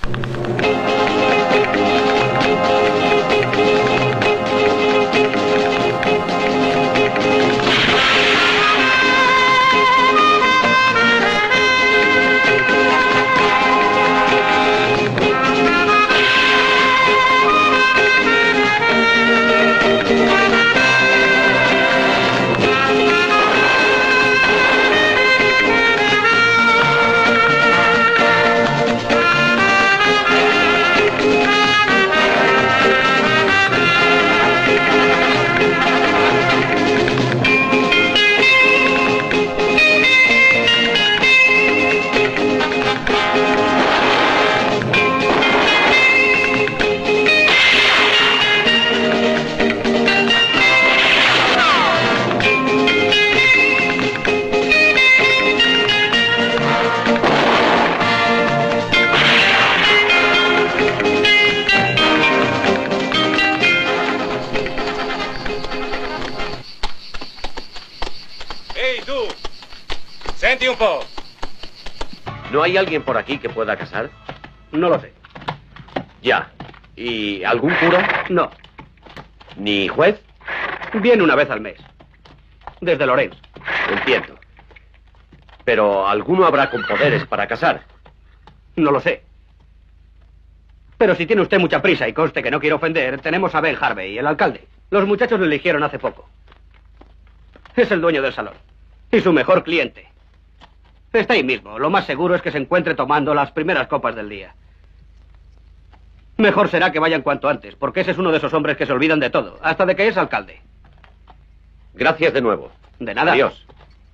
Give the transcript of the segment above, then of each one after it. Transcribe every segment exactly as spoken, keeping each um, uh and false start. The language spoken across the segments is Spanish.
¿No hay alguien por aquí que pueda casar? No lo sé. Ya. ¿Y algún cura? No. ¿Ni juez? Viene una vez al mes. Desde Lorenz. Entiendo. Pero alguno habrá con poderes para casar. No lo sé. Pero si tiene usted mucha prisa y conste que no quiero ofender, tenemos a Ben Harvey, el alcalde. Los muchachos lo eligieron hace poco. Es el dueño del salón. Y su mejor cliente. Está ahí mismo. Lo más seguro es que se encuentre tomando las primeras copas del día. Mejor será que vayan cuanto antes, porque ese es uno de esos hombres que se olvidan de todo, hasta de que es alcalde. Gracias de nuevo. De nada. Adiós.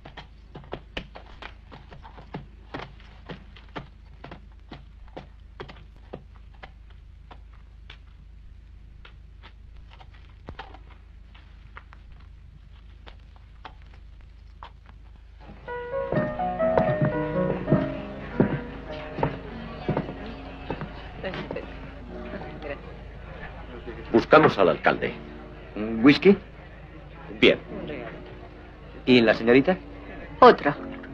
Buscamos al alcalde. ¿Whisky? Bien. ¿Y la señorita? Otro.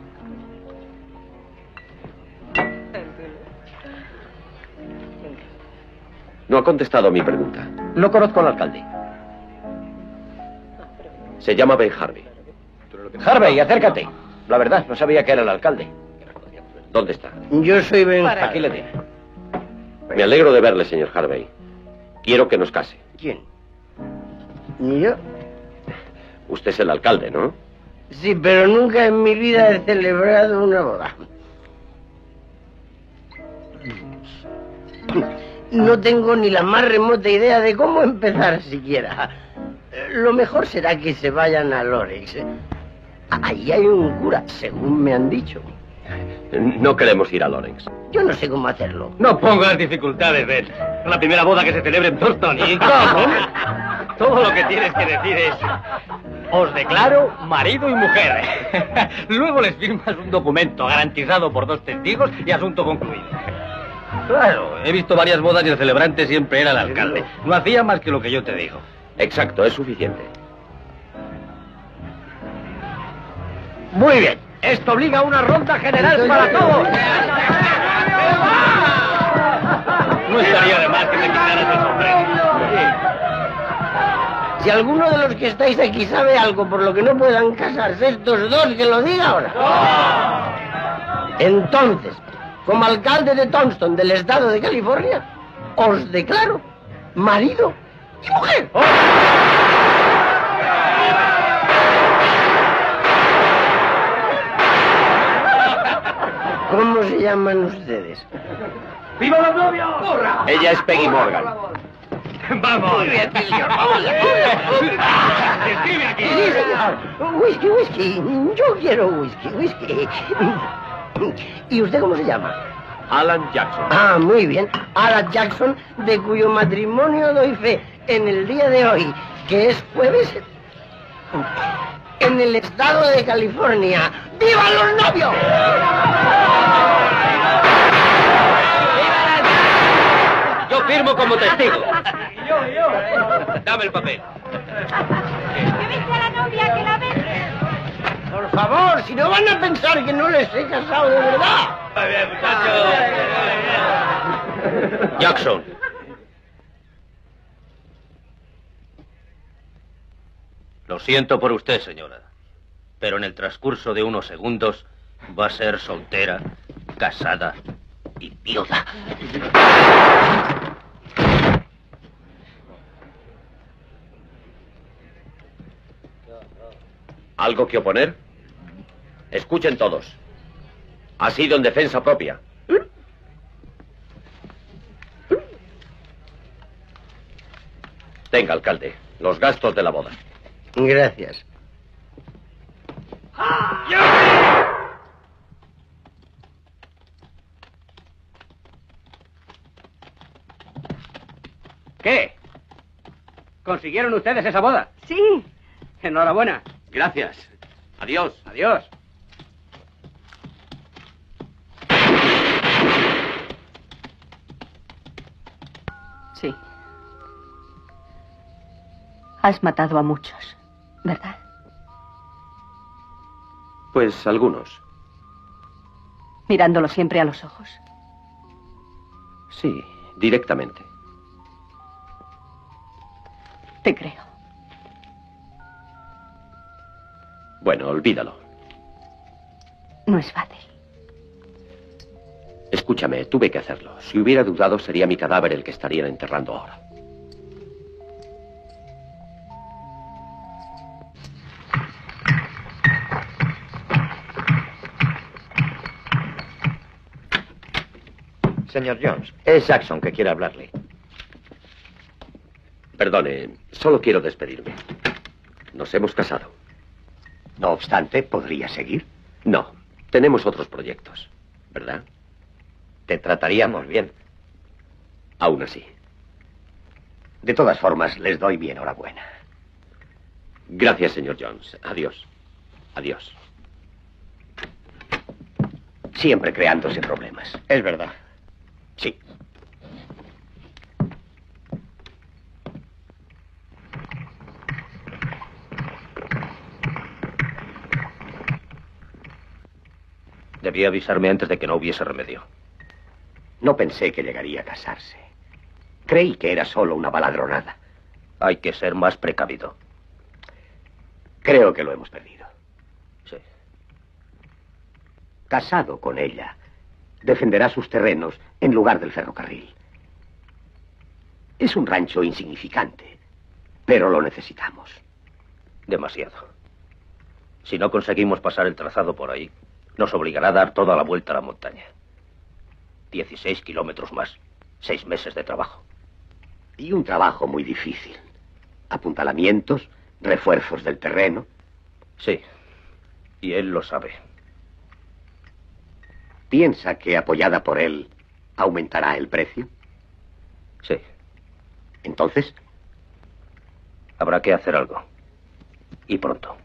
No ha contestado a mi pregunta. No conozco al alcalde. Se llama Ben Harvey. Harvey, acércate. La verdad, no sabía que era el alcalde. ¿Dónde está? Yo soy Ben. Aquí le tiene. Me alegro de verle, señor Harvey. Quiero que nos case. ¿Quién? ¿Yo? Usted es el alcalde, ¿no? Sí, pero nunca en mi vida he celebrado una boda. No tengo ni la más remota idea de cómo empezar siquiera. Lo mejor será que se vayan a Lorenz. Ahí hay un cura, según me han dicho. No queremos ir a Lorenz. Yo no sé cómo hacerlo. No pongas dificultades, Ben. Es la primera boda que se celebra en Thurston. ¿Y cómo? Todo lo que tienes que decir es... Os declaro marido y mujer. Luego les firmas un documento garantizado por dos testigos y asunto concluido. Claro, he visto varias bodas y el celebrante siempre era el alcalde. No hacía más que lo que yo te digo. Exacto, es suficiente. Muy bien. Esto obliga a una ronda general para todos. No estaría de más que te quitaras el sombrero. Si alguno de los que estáis aquí sabe algo por lo que no puedan casarse estos dos, que lo diga ahora. Entonces, como alcalde de Thompson del estado de California, os declaro marido y mujer. ¿Cómo se llaman ustedes? ¡Viva los novios! Ella es Peggy Morgan. ¡Vamos! Muy bien, señor, vamos. ¡Escribe aquí! Sí, señor. Whisky, whisky. Yo quiero whisky, whisky. ¿Y usted cómo se llama? Alan Jackson. Ah, muy bien. Alan Jackson, de cuyo matrimonio doy fe en el día de hoy, que es jueves, en el estado de California. ¡Viva los novios! Yo firmo como testigo. Yo, yo. Dame el papel. ¿Que viste a la novia que la ves? Por favor, si no van a pensar que no les he casado de verdad. Muy bien, muchachos. Jackson. Lo siento por usted, señora, pero en el transcurso de unos segundos va a ser soltera, casada y viuda. ¿Algo que oponer? Escuchen todos. Ha sido en defensa propia. Tenga, alcalde, los gastos de la boda. Gracias. ¿Qué? ¿Consiguieron ustedes esa boda? Sí. Enhorabuena. Gracias. Adiós. Adiós. Sí. Has matado a muchos, ¿verdad? Pues algunos. Mirándolo siempre a los ojos. Sí, directamente. Te creo. Bueno, olvídalo. No es fácil. Escúchame, tuve que hacerlo. Si hubiera dudado, sería mi cadáver el que estarían enterrando ahora. Señor Jones, es Jackson que quiere hablarle. Perdone, solo quiero despedirme. Nos hemos casado. No obstante, ¿podría seguir? No, tenemos otros proyectos, ¿verdad? Te trataríamos bien. Aún así. De todas formas, les doy mi enhorabuena. Gracias, señor Jones. Adiós. Adiós. Siempre creándose problemas. Es verdad. Sí. Debía avisarme antes de que no hubiese remedio. No pensé que llegaría a casarse. Creí que era solo una baladronada. Hay que ser más precavido. Creo que lo hemos perdido. Sí. Casado con ella, defenderá sus terrenos en lugar del ferrocarril. Es un rancho insignificante, pero lo necesitamos. Demasiado. Si no conseguimos pasar el trazado por ahí, nos obligará a dar toda la vuelta a la montaña. Dieciséis kilómetros más. Seis meses de trabajo. Y un trabajo muy difícil. Apuntalamientos, refuerzos del terreno. Sí. Y él lo sabe. ¿Piensa que apoyada por él aumentará el precio? Sí. Entonces, habrá que hacer algo. Y pronto.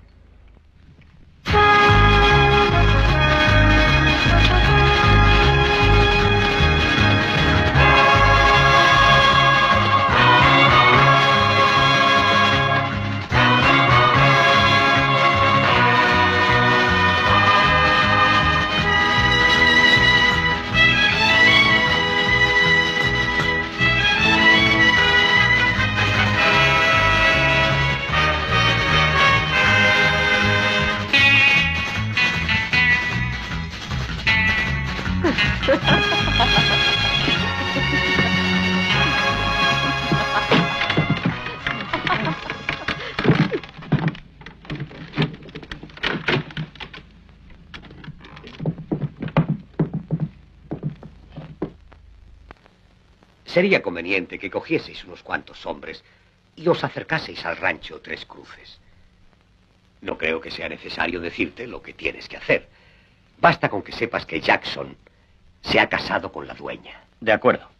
sería conveniente que cogieseis unos cuantos hombres y os acercaseis al rancho Tres Cruces. No creo que sea necesario decirte lo que tienes que hacer. Basta con que sepas que Jackson se ha casado con la dueña. De acuerdo.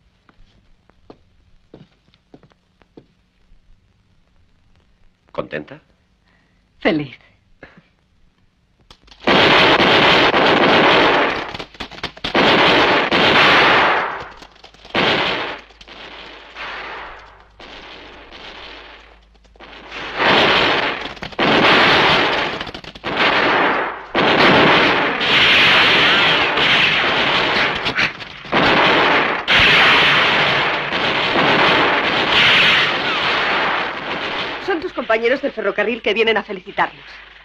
¿Contenta? Feliz. compañeros del ferrocarril que vienen a felicitarlos.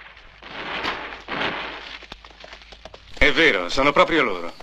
È vero, sono proprio loro.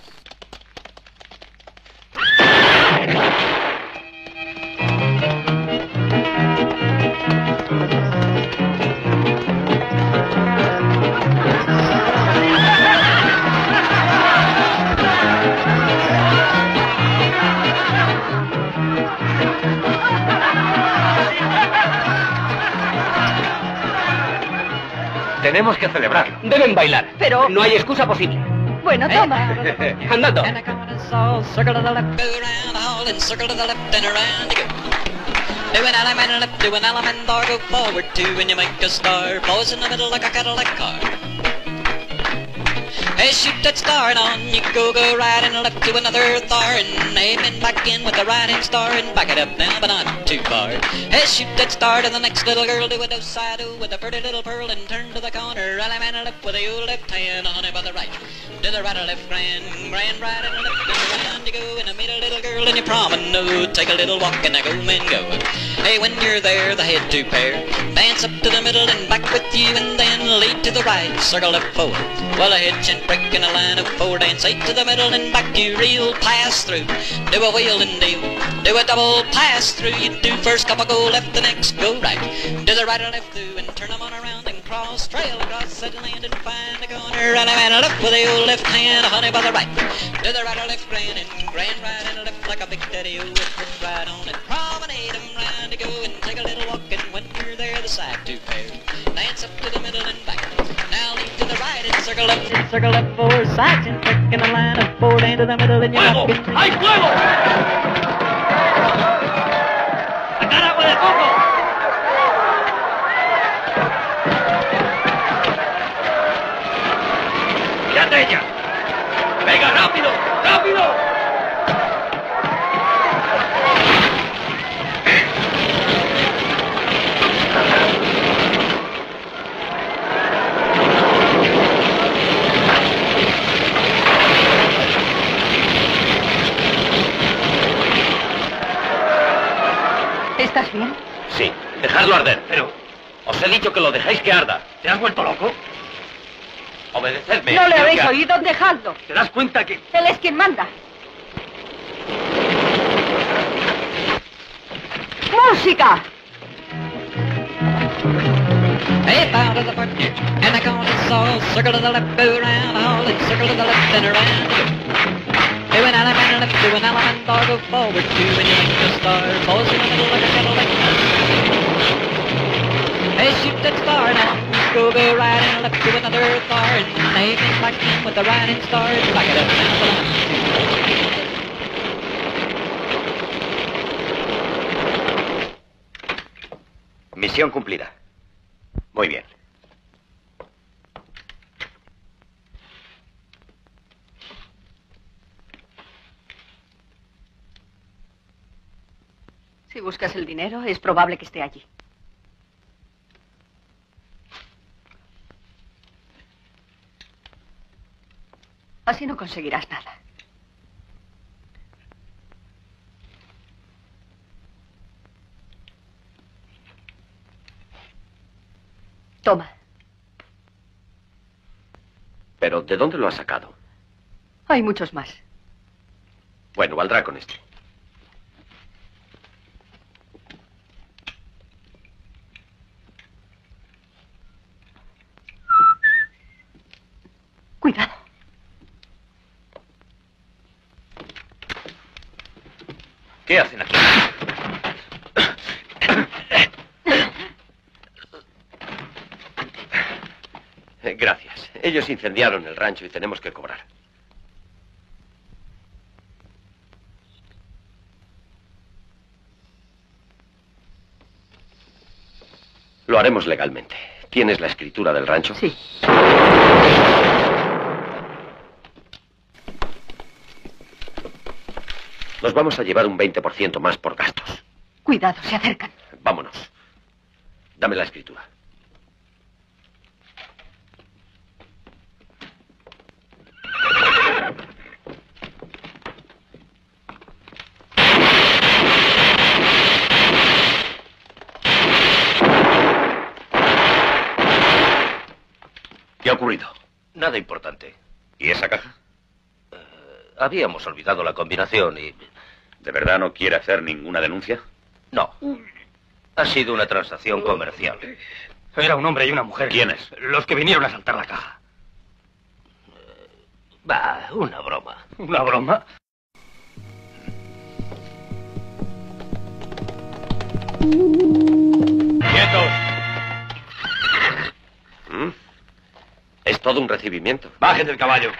Tenemos que celebrarlo. Deben bailar. Pero... No hay excusa posible. Bueno, toma. Andando. And I come and saw, circle to the left, go round the hall and circle to the left and around you go. Do an element and left, do an element or go forward two and you make a star. Flows in the middle like a Cadillac car. Hey, shoot that star and on you go, go right and left to another thar and aiming back in with the right hand star and back it up now, but not too far. Hey, shoot that star to the next little girl, do a do side do with a pretty little pearl and turn to the corner. Rally man and left with the old left hand, honey by the right. To the right or left, grand, grand right and left and around you go and I meet a little girl and you promenade. Take a little walk and I go and go. Hey, when you're there, the head to pair, dance up to the middle and back with you and then lead to the right, circle left forward. Well, a hitch and break in a line of four, dance eight to the middle and back you reel, pass through. Do a wheel and deal, do a double pass through. You do first couple go left, the next go right. Do the right or left through and turn them on around and cross, trail across, set and land and find a corner. Rally man a left with the old left hand, honey by the right. Do the right or left, grand and grand right and left like a big daddy-o with foot right on it. Promenade them round to go and take a little walk and when you're there, the side two pairs. Dance up to the middle and back. Now lead to the right and circle left and circle left four sides and click in a line of four down to the middle and you're ¡Fuego! not getting... ¡Hay fuego! ¡Sacar agua de coco! ¡Mirad de ella! ¡Venga, rápido! ¡Rápido! ¿Estás bien? Sí, dejadlo arder. Pero, Os he dicho que lo dejéis que arda. ¿te has vuelto loco? Obedecedme. No le habéis Ya. oído, dejadlo. ¿Te das cuenta que...? Él es quien manda. ¡Música! Hey, bow to the partner, and I call it all. Circle to the left, go round the hall, and circle to the left and around you go. Do an element and left, do an element, or go forward two, and you make the star. Pose in the middle like a Cadillac. Hey, shoot that star now. Go, go right and left to another star, and aim it back in with the right hand star, and back it up now. Misión cumplida. Muy bien. Si buscas el dinero, es probable que esté allí. Así no conseguirás nada. Toma. Pero, ¿de dónde lo has sacado? Hay muchos más. Bueno, valdrá con este. Cuidado. ¿Qué hacen aquí? Gracias. Ellos incendiaron el rancho y tenemos que cobrar. Lo haremos legalmente. ¿Tienes la escritura del rancho? Sí. Nos vamos a llevar un veinte por ciento más por gastos. Cuidado, se acercan. Vámonos. Dame la escritura. ocurrido? Nada importante. ¿Y esa caja? Uh, habíamos olvidado la combinación y... ¿De verdad no quiere hacer ninguna denuncia? No. Ha sido una transacción comercial. Era un hombre y una mujer. ¿Quiénes? Los que vinieron a saltar la caja. Va, una broma. ¿Una broma? ¡Quietos! ¿Mm? Es todo un recibimiento. ¡Bajen del caballo!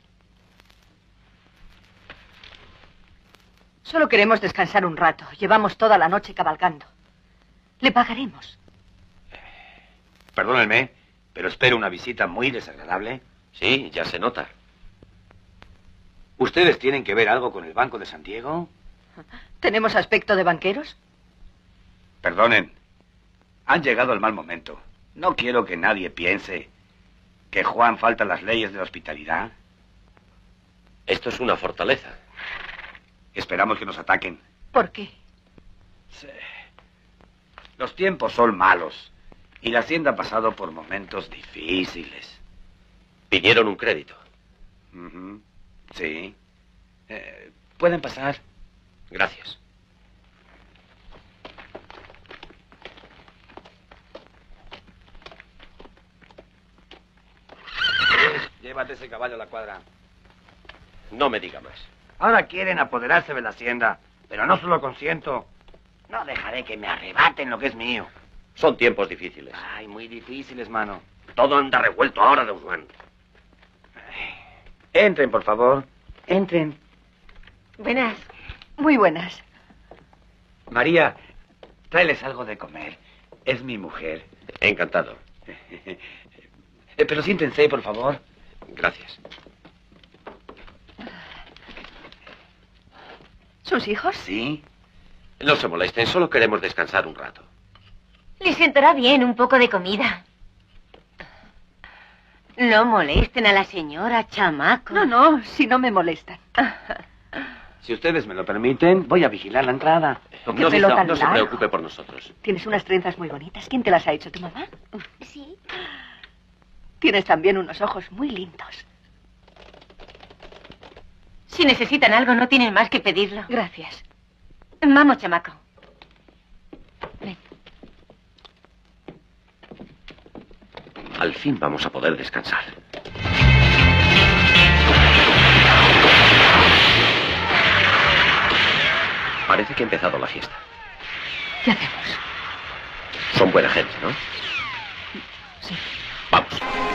Solo queremos descansar un rato. Llevamos toda la noche cabalgando. Le pagaremos. Perdónenme, pero espero una visita muy desagradable. Sí, ya se nota. ¿Ustedes tienen que ver algo con el Banco de San Diego? ¿Tenemos aspecto de banqueros? Perdonen, han llegado al mal momento. No quiero que nadie piense que Juan falta a las leyes de la hospitalidad. Esto es una fortaleza. Esperamos que nos ataquen. ¿Por qué? Sí. Los tiempos son malos y la hacienda ha pasado por momentos difíciles. Pidieron un crédito. Uh-huh. Sí. Eh, Pueden pasar. Gracias. Llévate ese caballo a la cuadra. No me diga más. Ahora quieren apoderarse de la hacienda, pero no se lo consiento. No dejaré que me arrebaten lo que es mío. Son tiempos difíciles. Ay, muy difíciles, mano. Todo anda revuelto ahora, don Juan. Entren, por favor. Entren. Buenas. Muy buenas. María, tráeles algo de comer. Es mi mujer. Encantado. Eh, Pero siéntense, por favor. Gracias. ¿Sus hijos? Sí. No se molesten, solo queremos descansar un rato. Les sentará bien un poco de comida. No molesten a la señora, chamaco. No, no, si no me molestan. Si ustedes me lo permiten, voy a vigilar la entrada. No, qué pelo no, tan no se largo. preocupe por nosotros. Tienes unas trenzas muy bonitas. ¿Quién te las ha hecho, tu mamá? Sí. Tienes también unos ojos muy lindos. Si necesitan algo, no tienen más que pedirlo. Gracias. Vamos, chamaco. Ven. Al fin vamos a poder descansar. Parece que ha empezado la fiesta. ¿Qué hacemos? Son buena gente, ¿no? Sí. Vamos.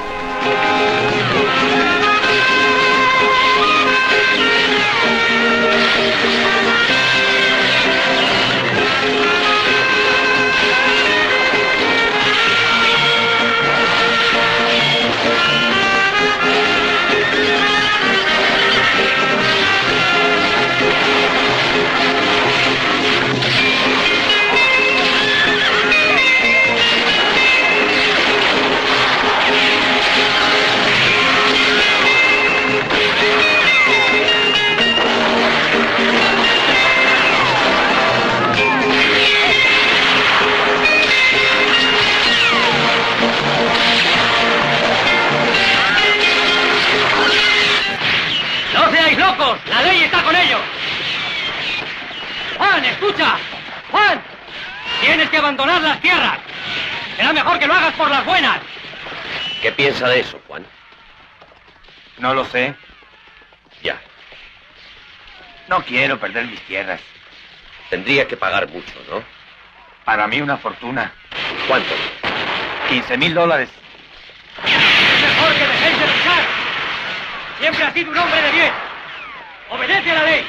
¡No seáis locos! ¡La ley está con ellos! ¡Juan, escucha! ¡Juan! Tienes que abandonar las tierras. Será mejor que lo hagas por las buenas. ¿Qué piensa de eso, Juan? No lo sé. Ya. No quiero perder mis tierras. Tendría que pagar mucho, ¿no? Para mí una fortuna. ¿Cuánto? quince mil dólares. Es mejor que dejéis de luchar. Siempre has sido un hombre de bien. Obedece a la ley.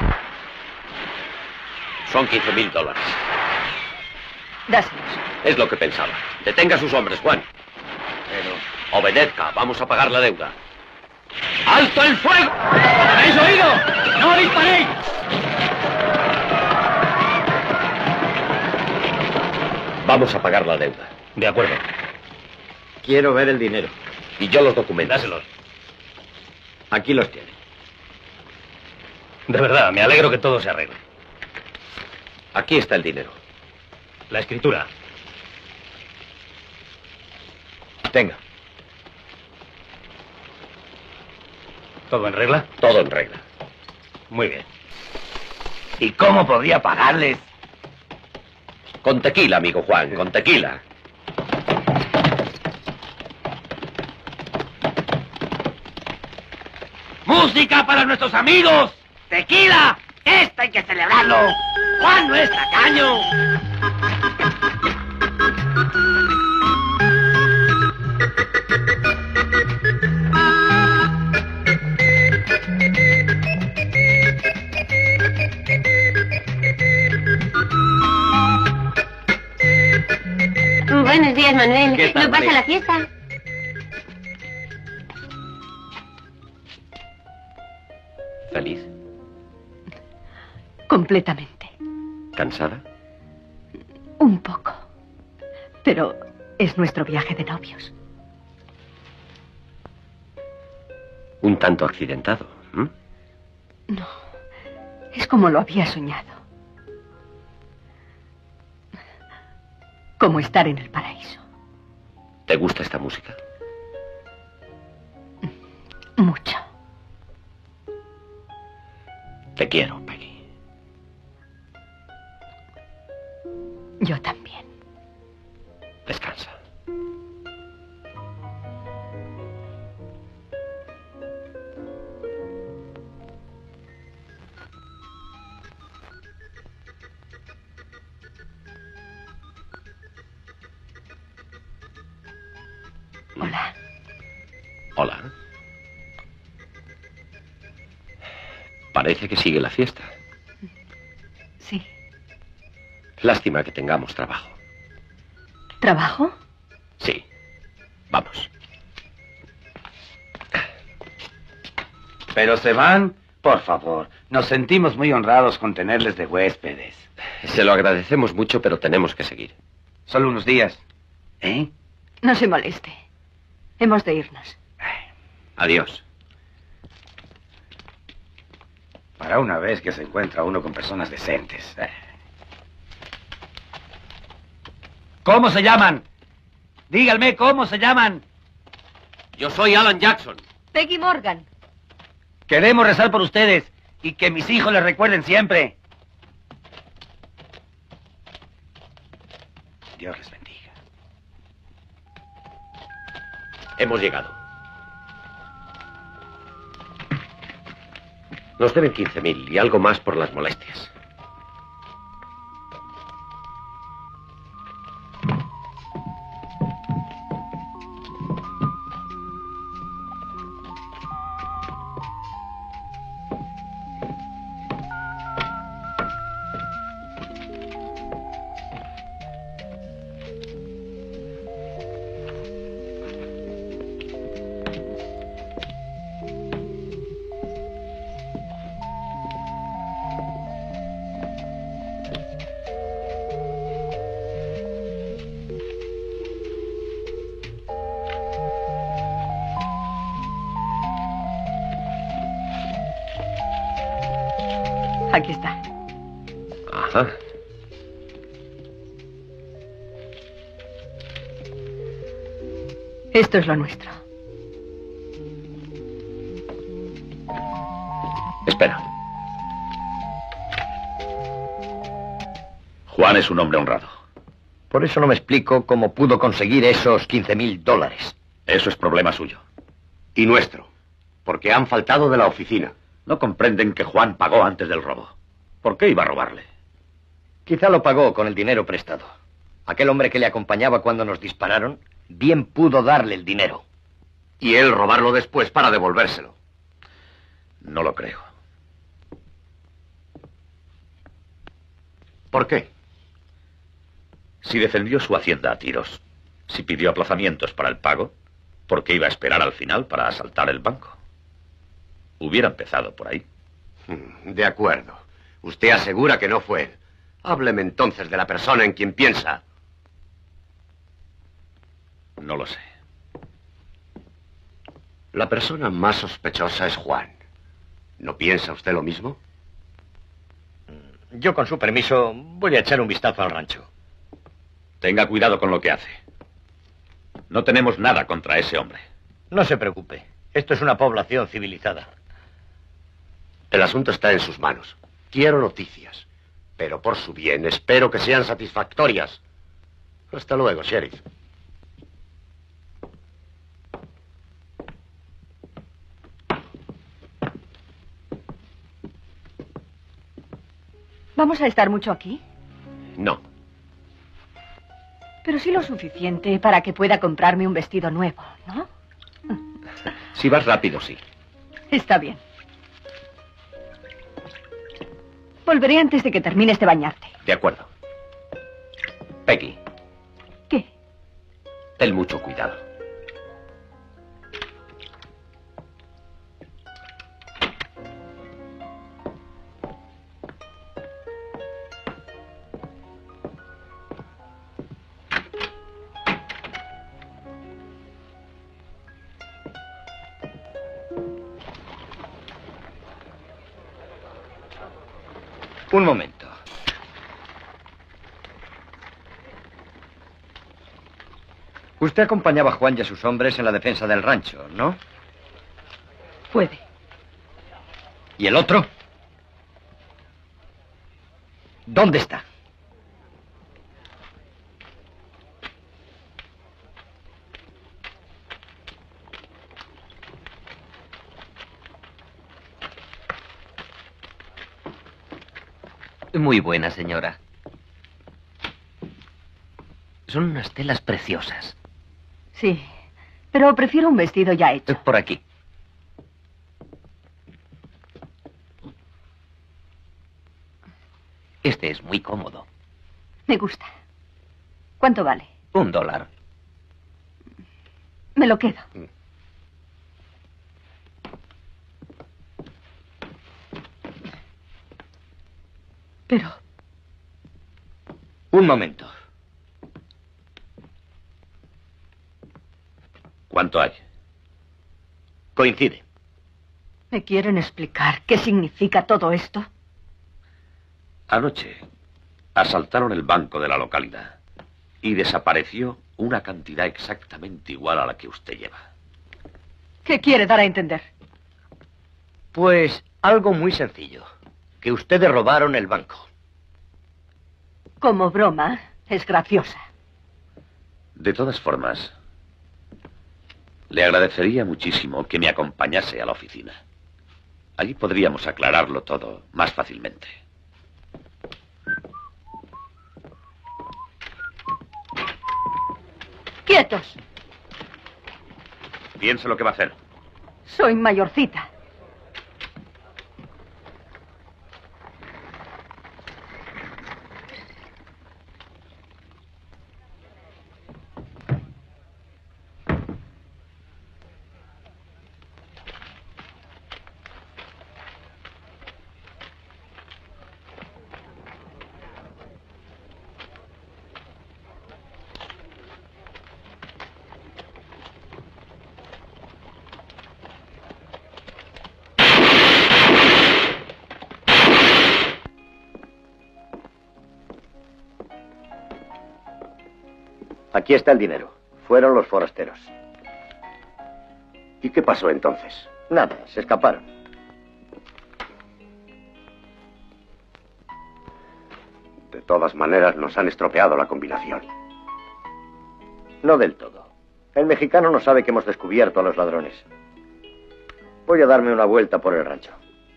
Son quince mil dólares. Dáselos. Es lo que pensaba. Detenga a sus hombres, Juan. Pero... Obedezca, vamos a pagar la deuda. ¡Alto el fuego! ¿Habéis oído? ¡No disparéis! Vamos a pagar la deuda. De acuerdo. Quiero ver el dinero. Y yo los documentos. Dáselos. Aquí los tiene. De verdad, me alegro que todo se arregle. Aquí está el dinero. La escritura. Tenga. ¿Todo en regla? Todo en regla. Muy bien. ¿Y cómo podría pagarles? Con tequila, amigo Juan, con tequila. ¡Música para nuestros amigos! ¡Tequila! ¡Esto hay que celebrarlo! ¡Juan no es tacaño! Buenos días, Manuel. ¿Qué tal, ¿No pasa María? la fiesta? ¿Feliz? Completamente. ¿Cansada? Un poco. Pero es nuestro viaje de novios. Un tanto accidentado. ¿m? No. Es como lo había soñado. Como estar en el paraíso. ¿Te gusta esta música? Mucho. Te quiero, Peggy. Yo también. Descansa. Hola. Hola. Parece que sigue la fiesta. Sí. Lástima que tengamos trabajo. ¿Trabajo? Sí. Vamos. Pero se van, por favor. Nos sentimos muy honrados con tenerles de huéspedes. Se lo agradecemos mucho, pero tenemos que seguir. Solo unos días. ¿Eh? No se moleste. Hemos de irnos. Adiós. Para una vez que se encuentra uno con personas decentes. ¿Cómo se llaman? Díganme, ¿cómo se llaman? Yo soy Alan Jackson. Peggy Morgan. Queremos rezar por ustedes y que mis hijos les recuerden siempre. Dios les bendiga. Hemos llegado. Nos deben quince mil y algo más por las molestias. Aquí está. Ajá. Esto es lo nuestro. Espera. Juan es un hombre honrado. Por eso no me explico cómo pudo conseguir esos quince mil dólares. Eso es problema suyo. Y nuestro, porque han faltado de la oficina. No comprenden que Juan pagó antes del robo. ¿Por qué iba a robarle? Quizá lo pagó con el dinero prestado. Aquel hombre que le acompañaba cuando nos dispararon, bien pudo darle el dinero. Y él robarlo después para devolvérselo. No lo creo. ¿Por qué? Si defendió su hacienda a tiros, si pidió aplazamientos para el pago, ¿por qué iba a esperar al final para asaltar el banco? Hubiera empezado por ahí. De acuerdo. Usted asegura que no fue él. Hábleme entonces de la persona en quien piensa. No lo sé. La persona más sospechosa es Juan. ¿No piensa usted lo mismo? Yo, con su permiso, voy a echar un vistazo al rancho. Tenga cuidado con lo que hace. No tenemos nada contra ese hombre. No se preocupe. Esto es una población civilizada. El asunto está en sus manos. Quiero noticias, pero por su bien espero que sean satisfactorias. Hasta luego, sheriff. ¿Vamos a estar mucho aquí? No. Pero sí lo suficiente para que pueda comprarme un vestido nuevo, ¿no? Si vas rápido, sí. Está bien. Volveré antes de que termines de bañarte. De acuerdo. Peggy. ¿Qué? Ten mucho cuidado. Un momento. Usted acompañaba a Juan y a sus hombres en la defensa del rancho, ¿no? Puede. ¿Y el otro? ¿Dónde está? Muy buena, señora. Son unas telas preciosas. Sí, pero prefiero un vestido ya hecho. Por aquí. Este es muy cómodo. Me gusta. ¿Cuánto vale? Un dólar. Me lo quedo. Pero... Un momento. ¿Cuánto hay? Coincide. ¿Me quieren explicar qué significa todo esto? Anoche asaltaron el banco de la localidad y desapareció una cantidad exactamente igual a la que usted lleva. ¿Qué quiere dar a entender? Pues algo muy sencillo. Que ustedes robaron el banco. Como broma, es graciosa. De todas formas, le agradecería muchísimo que me acompañase a la oficina. Allí podríamos aclararlo todo más fácilmente. ¡Quietos! Piense lo que va a hacer. Soy mayorcita. Aquí está el dinero. Fueron los forasteros. ¿Y qué pasó entonces? Nada, se escaparon. De todas maneras, nos han estropeado la combinación. No del todo. El mexicano no sabe que hemos descubierto a los ladrones. Voy a darme una vuelta por el rancho.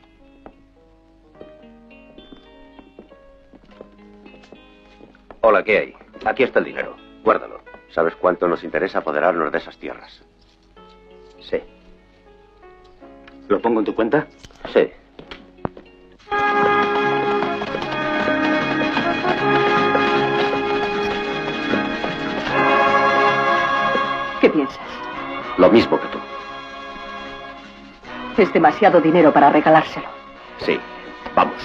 Hola, ¿qué hay? Aquí está el dinero. Guárdalo. ¿Sabes cuánto nos interesa apoderarnos de esas tierras? Sí. ¿Lo pongo en tu cuenta? Sí. ¿Qué piensas? Lo mismo que tú. Es demasiado dinero para regalárselo. Sí. Vamos.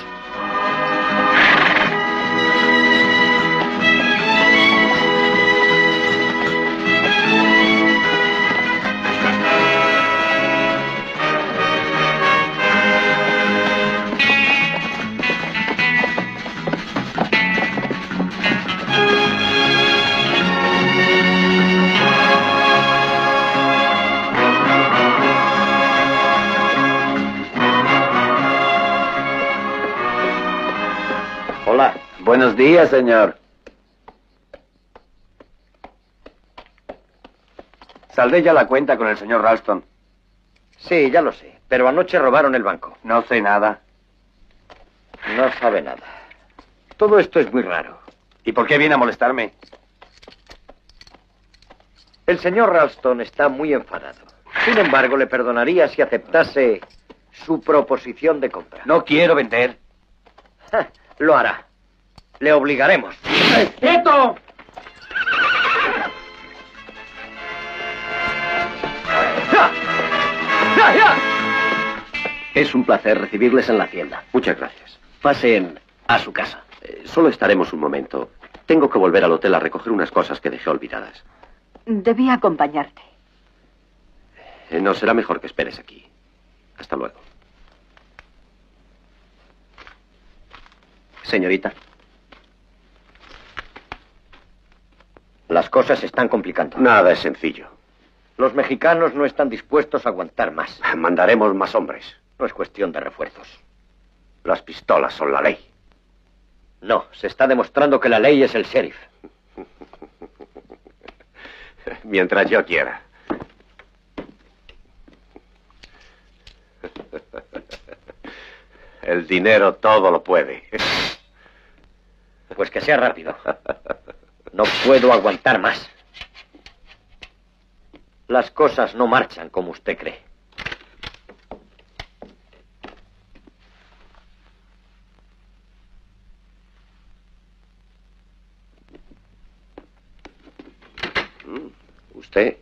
Hola. Buenos días, señor. Saldé ya la cuenta con el señor Ralston. Sí, ya lo sé. Pero anoche robaron el banco. No sé nada. No sabe nada. Todo esto es muy raro. ¿Y por qué viene a molestarme? El señor Ralston está muy enfadado. Sin embargo, le perdonaría si aceptase su proposición de compra. No quiero vender. Ja, lo hará. Le obligaremos. ¡Quieto! Es un placer recibirles en la hacienda. Muchas gracias. Pasen a su casa. Eh, solo estaremos un momento. Tengo que volver al hotel a recoger unas cosas que dejé olvidadas. Debí acompañarte. Eh, no, será mejor que esperes aquí. Hasta luego. Señorita. Las cosas se están complicando. Nada es sencillo. Los mexicanos no están dispuestos a aguantar más. Mandaremos más hombres. No es cuestión de refuerzos. Las pistolas son la ley. No, se está demostrando que la ley es el sheriff. Mientras yo quiera. El dinero todo lo puede. Pues que sea rápido. No puedo aguantar más. Las cosas no marchan como usted cree. ¿Usted?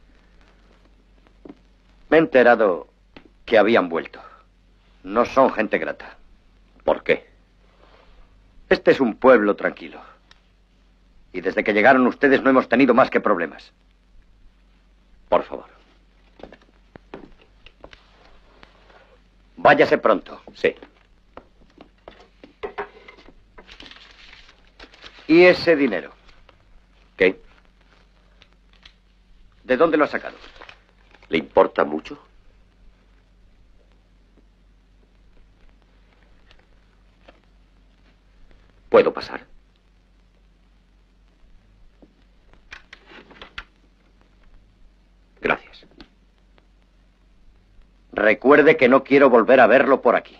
Me he enterado que habían vuelto. No son gente grata. ¿Por qué? Este es un pueblo tranquilo. Y desde que llegaron ustedes no hemos tenido más que problemas. Por favor. Váyase pronto. Sí. ¿Y ese dinero? ¿Qué? ¿De dónde lo ha sacado? ¿Le importa mucho? ¿Puedo pasar? Gracias. Recuerde que no quiero volver a verlo por aquí.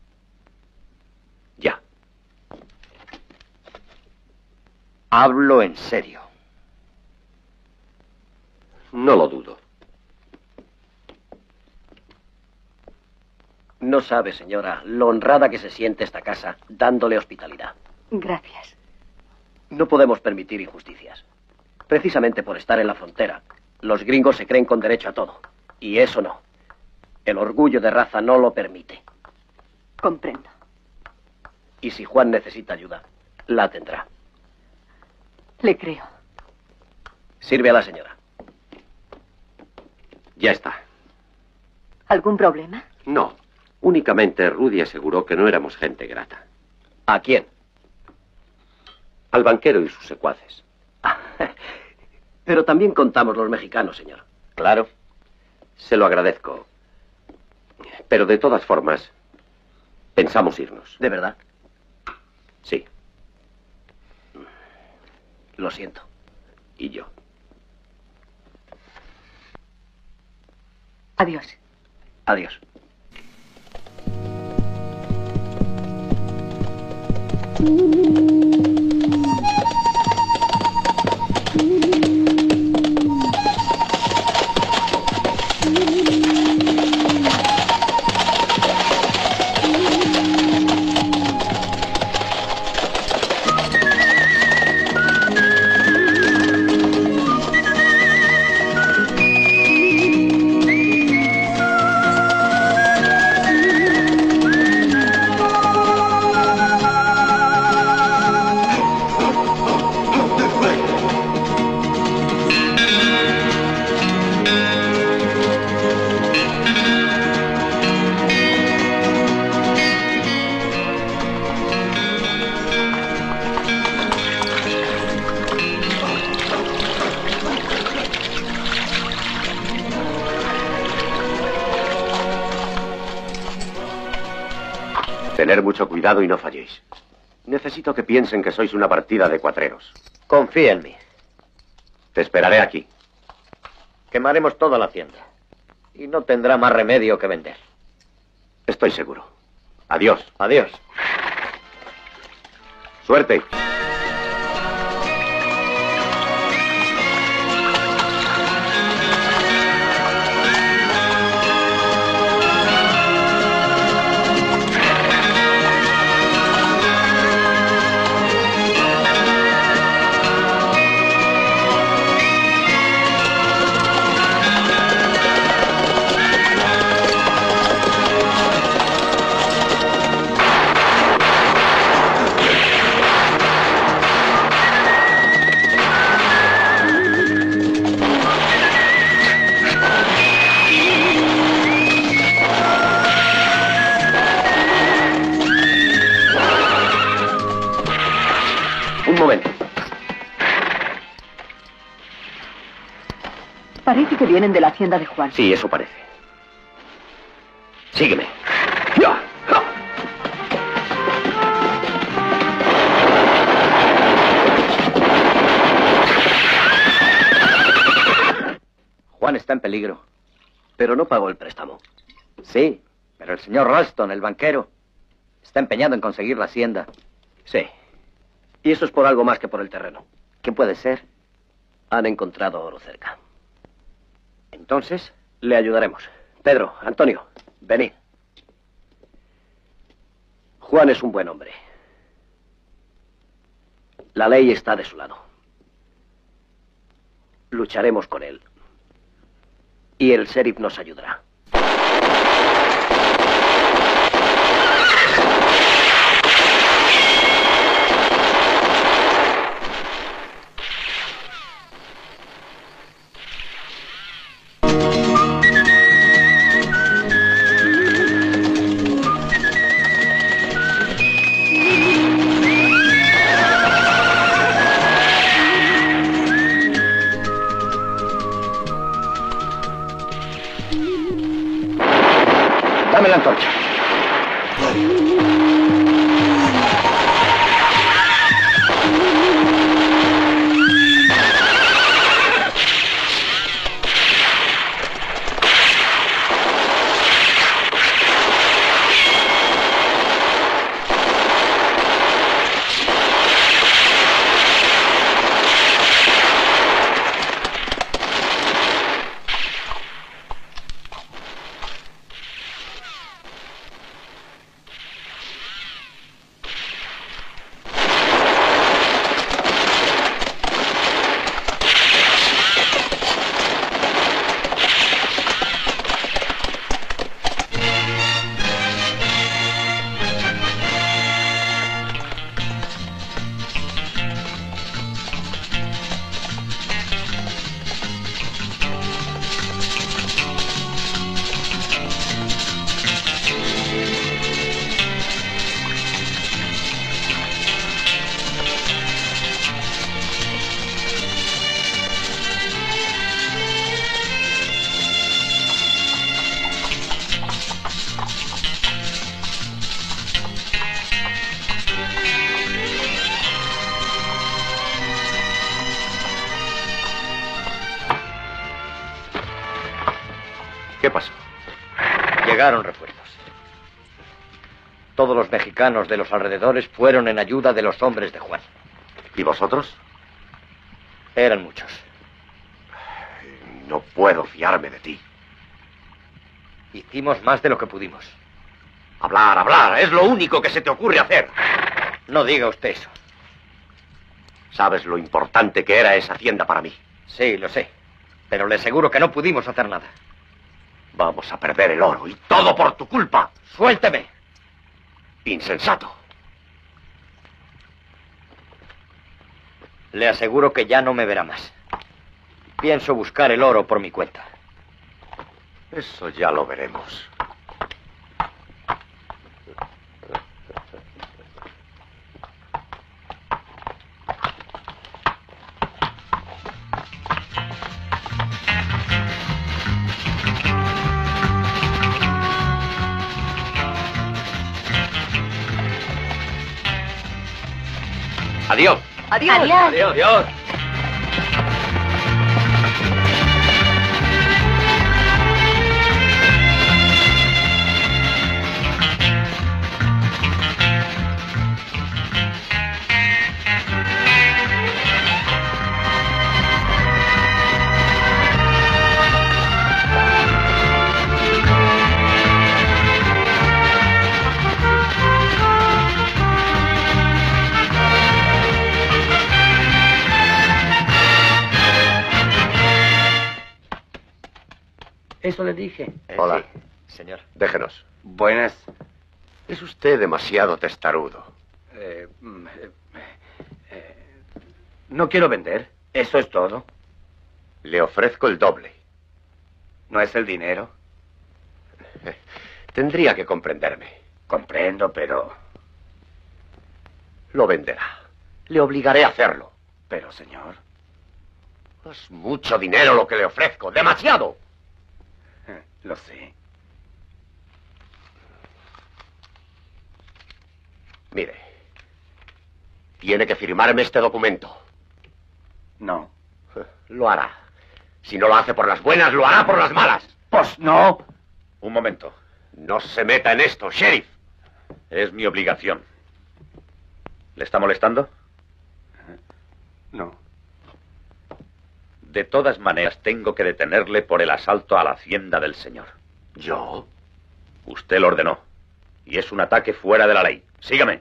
Ya. Hablo en serio. No lo dudo. No sabe, señora, lo honrada que se siente esta casa dándole hospitalidad. Gracias. No podemos permitir injusticias. Precisamente por estar en la frontera, los gringos se creen con derecho a todo. Y eso no. El orgullo de raza no lo permite. Comprendo. Y si Juan necesita ayuda, la tendrá. Le creo. Sirve a la señora. Ya está. ¿Algún problema? No. Únicamente Rudy aseguró que no éramos gente grata. ¿A quién? Al banquero y sus secuaces. Pero también contamos los mexicanos, señor. Claro. Se lo agradezco. Pero de todas formas, pensamos irnos. ¿De verdad? Sí. Lo siento. Y yo. Adiós. Adiós. Tener mucho cuidado y no falléis. Necesito que piensen que sois una partida de cuatreros. Confía en mí. Te esperaré aquí. Quemaremos toda la hacienda. Y no tendrá más remedio que vender. Estoy seguro. Adiós. Adiós. Suerte. Un momento. Parece que vienen de la hacienda de Juan. Sí, eso parece. Sígueme. Juan está en peligro. Pero no pagó el préstamo. Sí, pero el señor Ralston, el banquero, está empeñado en conseguir la hacienda. Sí. Y eso es por algo más que por el terreno. ¿Qué puede ser? Han encontrado oro cerca. Entonces, le ayudaremos. Pedro, Antonio, venid. Juan es un buen hombre. La ley está de su lado. Lucharemos con él. Y el sheriff nos ayudará. Dame la antorcha. ¿Qué pasó? Llegaron refuerzos. Todos los mexicanos de los alrededores fueron en ayuda de los hombres de Juan. ¿Y vosotros? Eran muchos. No puedo fiarme de ti. Hicimos más de lo que pudimos. Hablar, hablar, es lo único que se te ocurre hacer. No diga usted eso. ¿Sabes lo importante que era esa hacienda para mí? Sí, lo sé. Pero le aseguro que no pudimos hacer nada. Vamos a perder el oro y todo por tu culpa. ¡Suélteme! Insensato. Le aseguro que ya no me verá más. Pienso buscar el oro por mi cuenta. Eso ya lo veremos. Adiós. Adiós. Adiós. Adiós. Eso le dije. Eh, Hola. Sí, señor. Déjenos. Buenas. Es usted demasiado testarudo. Eh, mm, eh, eh, no quiero vender. Eso es todo. Le ofrezco el doble. ¿No es el dinero? Tendría que comprenderme. Comprendo, pero... Lo venderá. Le obligaré a hacerlo. Pero, señor... Es mucho dinero lo que le ofrezco. ¡Demasiado! Lo sé. Mire, tiene que firmarme este documento. No. Lo hará. Si no lo hace por las buenas, lo hará por las malas. Pues no. Un momento. No se meta en esto, sheriff. Es mi obligación. ¿Le está molestando? No. De todas maneras, tengo que detenerle por el asalto a la hacienda del señor. ¿Yo? Usted lo ordenó. Y es un ataque fuera de la ley. Sígame.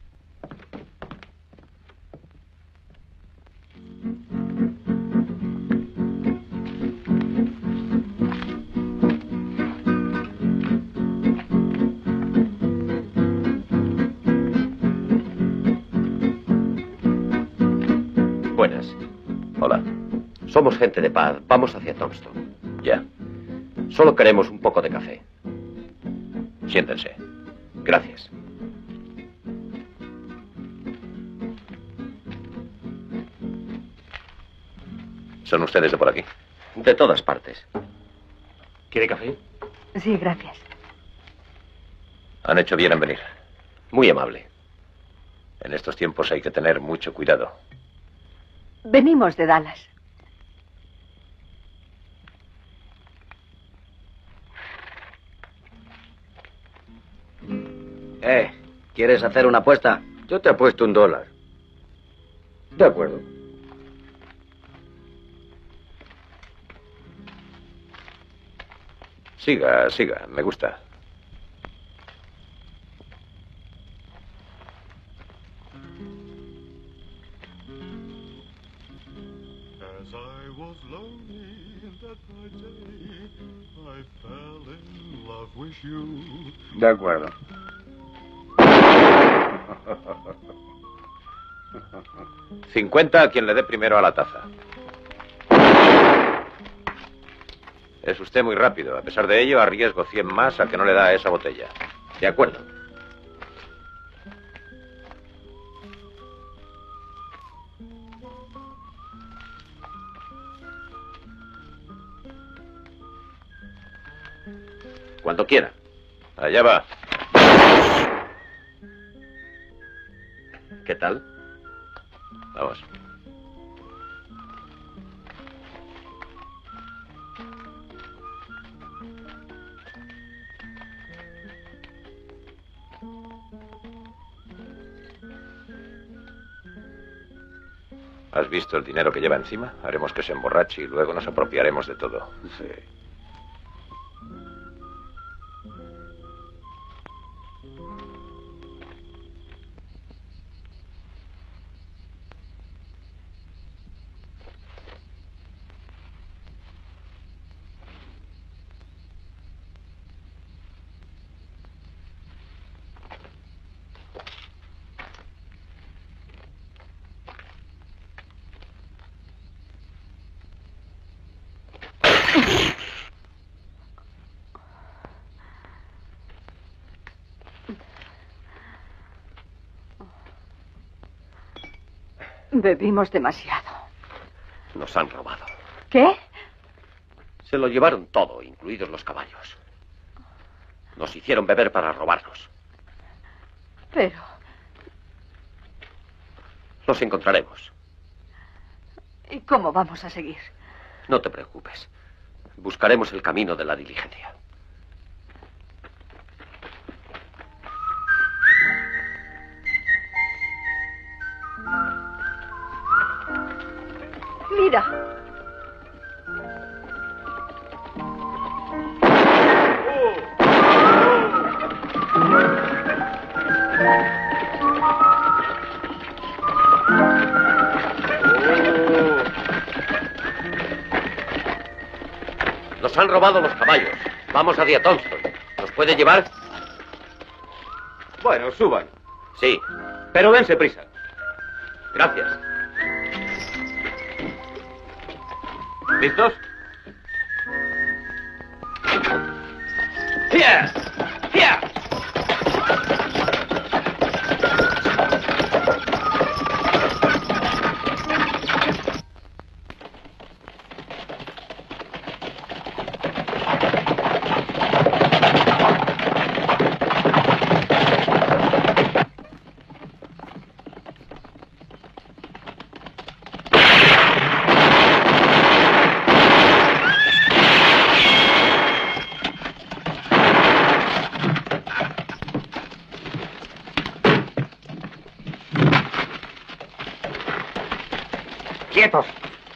Buenas. Hola. Somos gente de paz. Vamos hacia Tombstone. Ya. Solo queremos un poco de café. Siéntense. Gracias. ¿Son ustedes de por aquí? De todas partes. ¿Quiere café? Sí, gracias. Han hecho bien en venir. Muy amable. En estos tiempos hay que tener mucho cuidado. Venimos de Dallas. Eh, ¿quieres hacer una apuesta? Yo te apuesto un dólar. De acuerdo. Siga, siga. Me gusta. As I was lonely in that bright day, I fell in love with you. De acuerdo. cincuenta a quien le dé primero a la taza. Es usted muy rápido. A pesar de ello, arriesgo cien más a que no le da a esa botella. De acuerdo. Cuando quiera. Allá va. ¿Qué tal? Vamos. ¿Has visto el dinero que lleva encima? Haremos que se emborrache y luego nos apropiaremos de todo. Sí. Bebimos demasiado. Nos han robado. ¿Qué? Se lo llevaron todo, incluidos los caballos. Nos hicieron beber para robarnos. Pero... Los encontraremos. ¿Y cómo vamos a seguir? No te preocupes. Buscaremos el camino de la diligencia. Mira. Nos han robado los caballos. Vamos hacia Tonston. ¿Nos puede llevar? Bueno, suban. Sí. Pero dense prisa. Gracias. ¿Listos? ¡Here! ¡Here! ¡Quietos!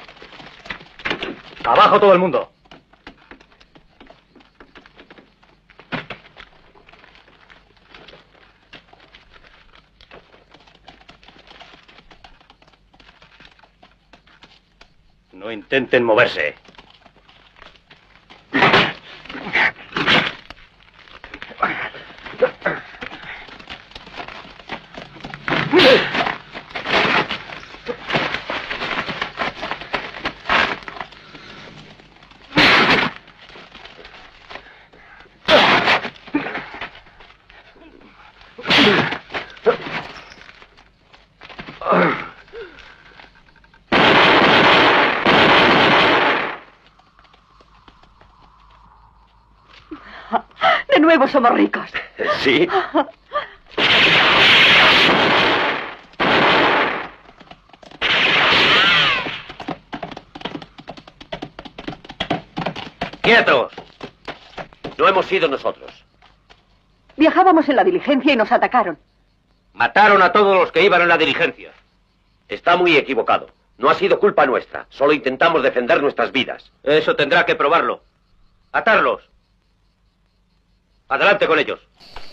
¡Abajo todo el mundo! No intenten moverse. De nuevo somos ricos. Sí. ¡Quietos! No hemos sido nosotros. Viajábamos en la diligencia y nos atacaron. Mataron a todos los que iban en la diligencia. Está muy equivocado. No ha sido culpa nuestra. Solo intentamos defender nuestras vidas. Eso tendrá que probarlo. Atarlos. Adelante con ellos.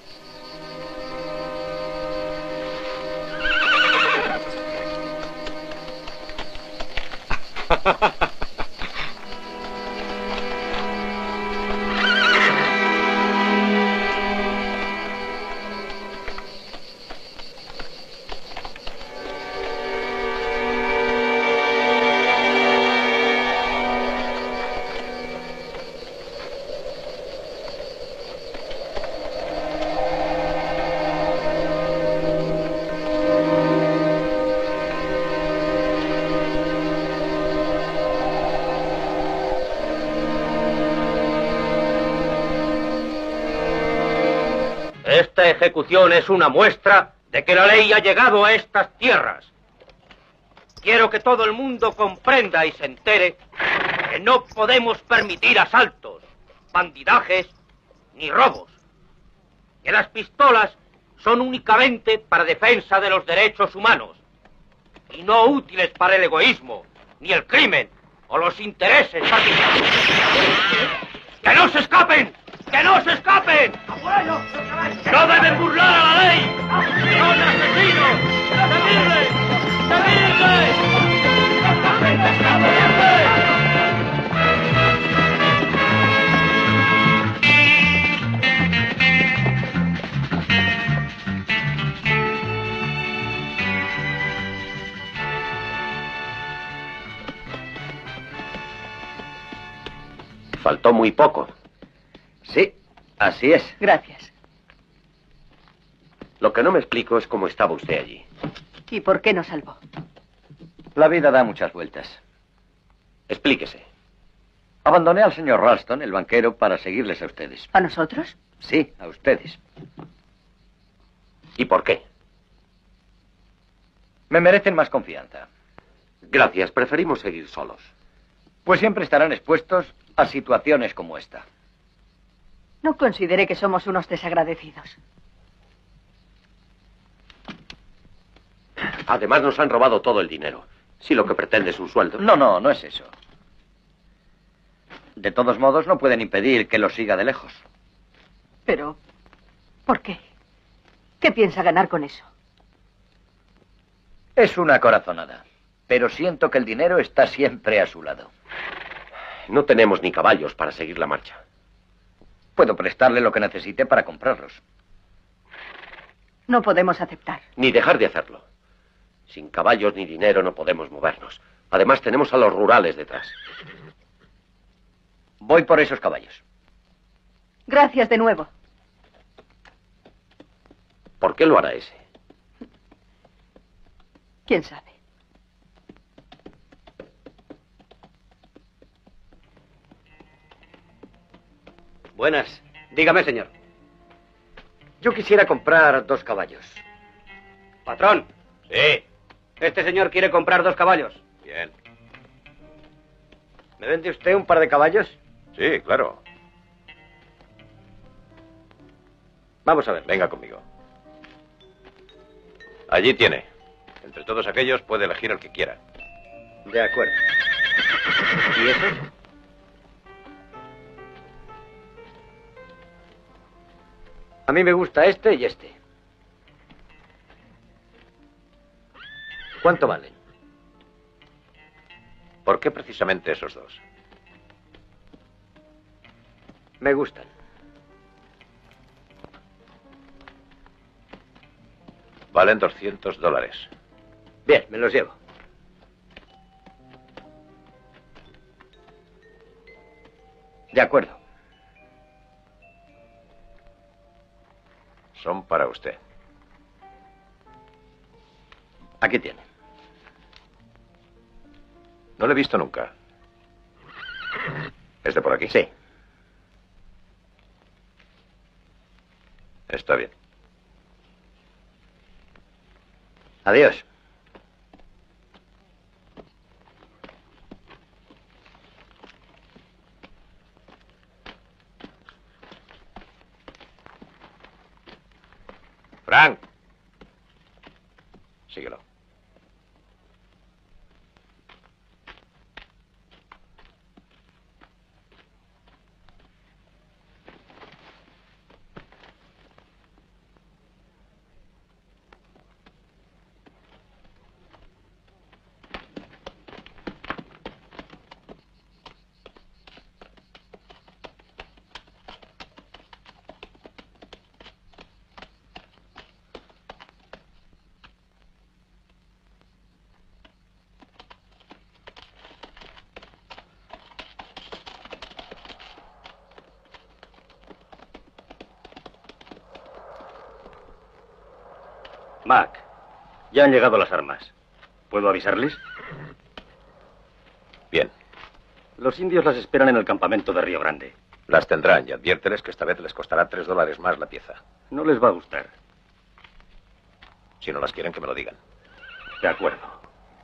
Esta ejecución es una muestra de que la ley ha llegado a estas tierras. Quiero que todo el mundo comprenda y se entere que no podemos permitir asaltos, bandidajes ni robos. Que las pistolas son únicamente para defensa de los derechos humanos y no útiles para el egoísmo, ni el crimen o los intereses particulares. ¡Que no se escapen! ¡Que no se escapen! ¡No deben burlar a la ley! ¡Son asesinos! ¡Seguidle! ¡Seguidle! Faltó muy poco. Sí, así es. Gracias. Lo que no me explico es cómo estaba usted allí. ¿Y por qué nos salvó? La vida da muchas vueltas. Explíquese. Abandoné al señor Ralston, el banquero, para seguirles a ustedes. ¿A nosotros? Sí, a ustedes. ¿Y por qué? Me merecen más confianza. Gracias, preferimos seguir solos. Pues siempre estarán expuestos a situaciones como esta. No considere que somos unos desagradecidos. Además, nos han robado todo el dinero. Si lo que pretende es un sueldo. No, no, no es eso. De todos modos, no pueden impedir que lo siga de lejos. Pero, ¿por qué? ¿Qué piensa ganar con eso? Es una corazonada. Pero siento que el dinero está siempre a su lado. No tenemos ni caballos para seguir la marcha. Puedo prestarle lo que necesite para comprarlos. No podemos aceptar. Ni dejar de hacerlo. Sin caballos ni dinero no podemos movernos. Además, tenemos a los rurales detrás. Voy por esos caballos. Gracias de nuevo. ¿Por qué lo hará ese? ¿Quién sabe? Buenas. Dígame, señor. Yo quisiera comprar dos caballos. Patrón. Sí. Este señor quiere comprar dos caballos. Bien. ¿Me vende usted un par de caballos? Sí, claro. Vamos a ver. Venga conmigo. Allí tiene. Entre todos aquellos puede elegir el que quiera. De acuerdo. ¿Y esos? A mí me gusta este y este. ¿Cuánto valen? ¿Por qué precisamente esos dos? Me gustan. Valen doscientos dólares. Bien, me los llevo. De acuerdo. Son para usted. Aquí tiene. No lo he visto nunca. ¿Es de por aquí? Sí. Está bien. Adiós. Frank. Síguelo. Mac, ya han llegado las armas. ¿Puedo avisarles? Bien. Los indios las esperan en el campamento de Río Grande. Las tendrán y adviérteles que esta vez les costará tres dólares más la pieza. No les va a gustar. Si no las quieren, que me lo digan. De acuerdo.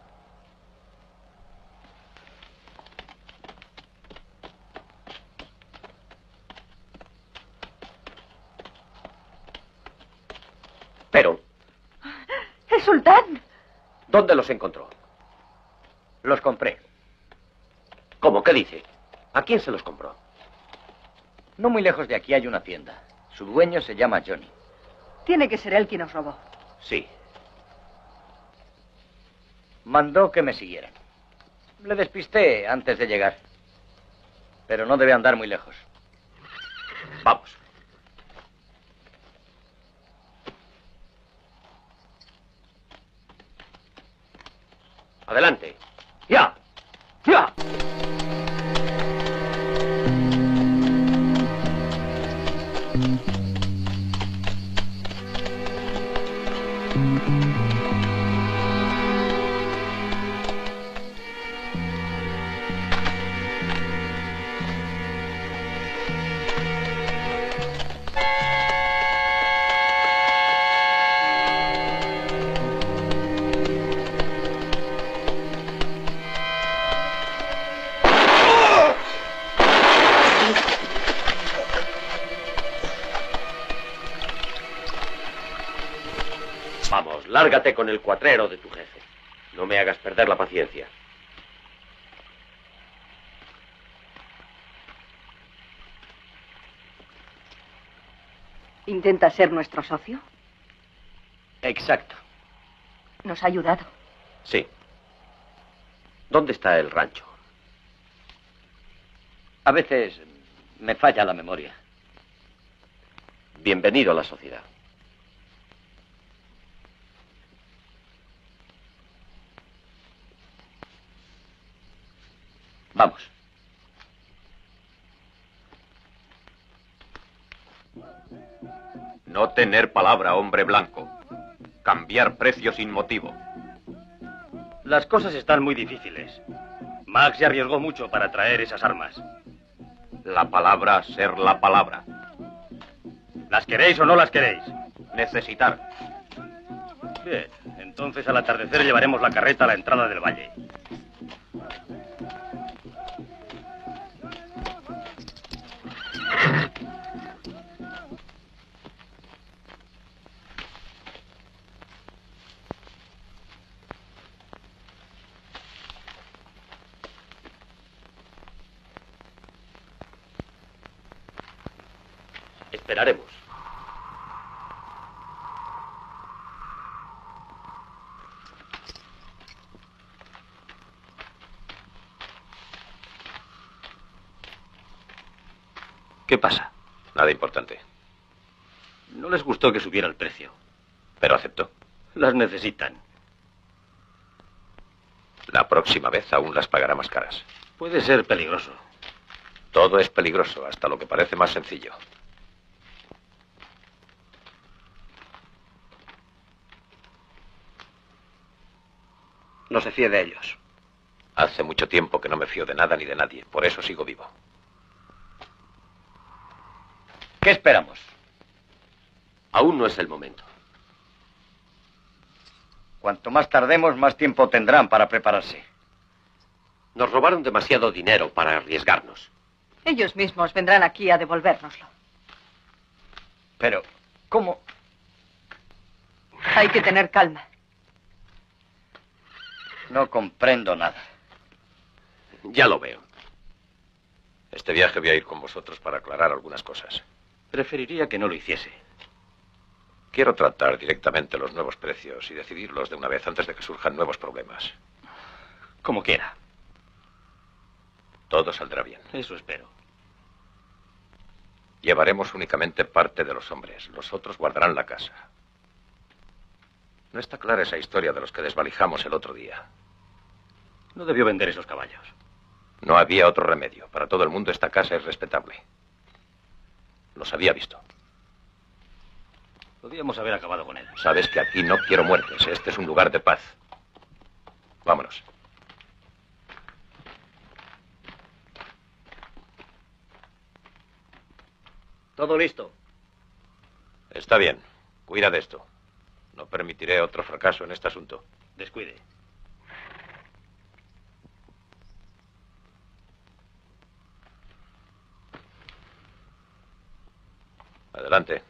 Pero, ¡El sultán! ¿dónde los encontró? Los compré. ¿Cómo? ¿Qué dice? ¿A quién se los compró? No muy lejos de aquí hay una tienda. Su dueño se llama Johnny. Tiene que ser él quien nos robó. Sí. Mandó que me siguieran. Le despisté antes de llegar. Pero no debe andar muy lejos. Vamos. Adelante. ¡Ya! ¡Ya! Vamos, lárgate con el cuatrero de tu jefe. No me hagas perder la paciencia. ¿Intenta ser nuestro socio? Exacto. Nos ha ayudado. Sí. ¿Dónde está el rancho? A veces me falla la memoria. Bienvenido a la sociedad. Vamos. No tener palabra, hombre blanco. Cambiar precio sin motivo. Las cosas están muy difíciles. Max se arriesgó mucho para traer esas armas. La palabra ser la palabra. ¿Las queréis o no las queréis? Necesitar. Bien, entonces al atardecer llevaremos la carreta a la entrada del valle. Esperaremos. ¿Qué pasa? Nada importante. No les gustó que subiera el precio. Pero aceptó. Las necesitan. La próxima vez aún las pagará más caras. Puede ser peligroso. Todo es peligroso, hasta lo que parece más sencillo. No se fíe de ellos. Hace mucho tiempo que no me fío de nada ni de nadie. Por eso sigo vivo. ¿Qué esperamos? Aún no es el momento. Cuanto más tardemos, más tiempo tendrán para prepararse. Nos robaron demasiado dinero para arriesgarnos. Ellos mismos vendrán aquí a devolvérnoslo. Pero, ¿cómo? Hay que tener calma. No comprendo nada. Ya lo veo. Este viaje voy a ir con vosotros para aclarar algunas cosas. Preferiría que no lo hiciese. Quiero tratar directamente los nuevos precios y decidirlos de una vez antes de que surjan nuevos problemas. Como quiera. Todo saldrá bien. Eso espero. Llevaremos únicamente parte de los hombres. Los otros guardarán la casa. No está clara esa historia de los que desvalijamos el otro día. No debió vender esos caballos. No había otro remedio. Para todo el mundo esta casa es respetable. Los había visto. Podríamos haber acabado con él. Sabes que aquí no quiero muertes. Este es un lugar de paz. Vámonos. Todo listo. Está bien. Cuida de esto. No permitiré otro fracaso en este asunto. Descuide. Adelante.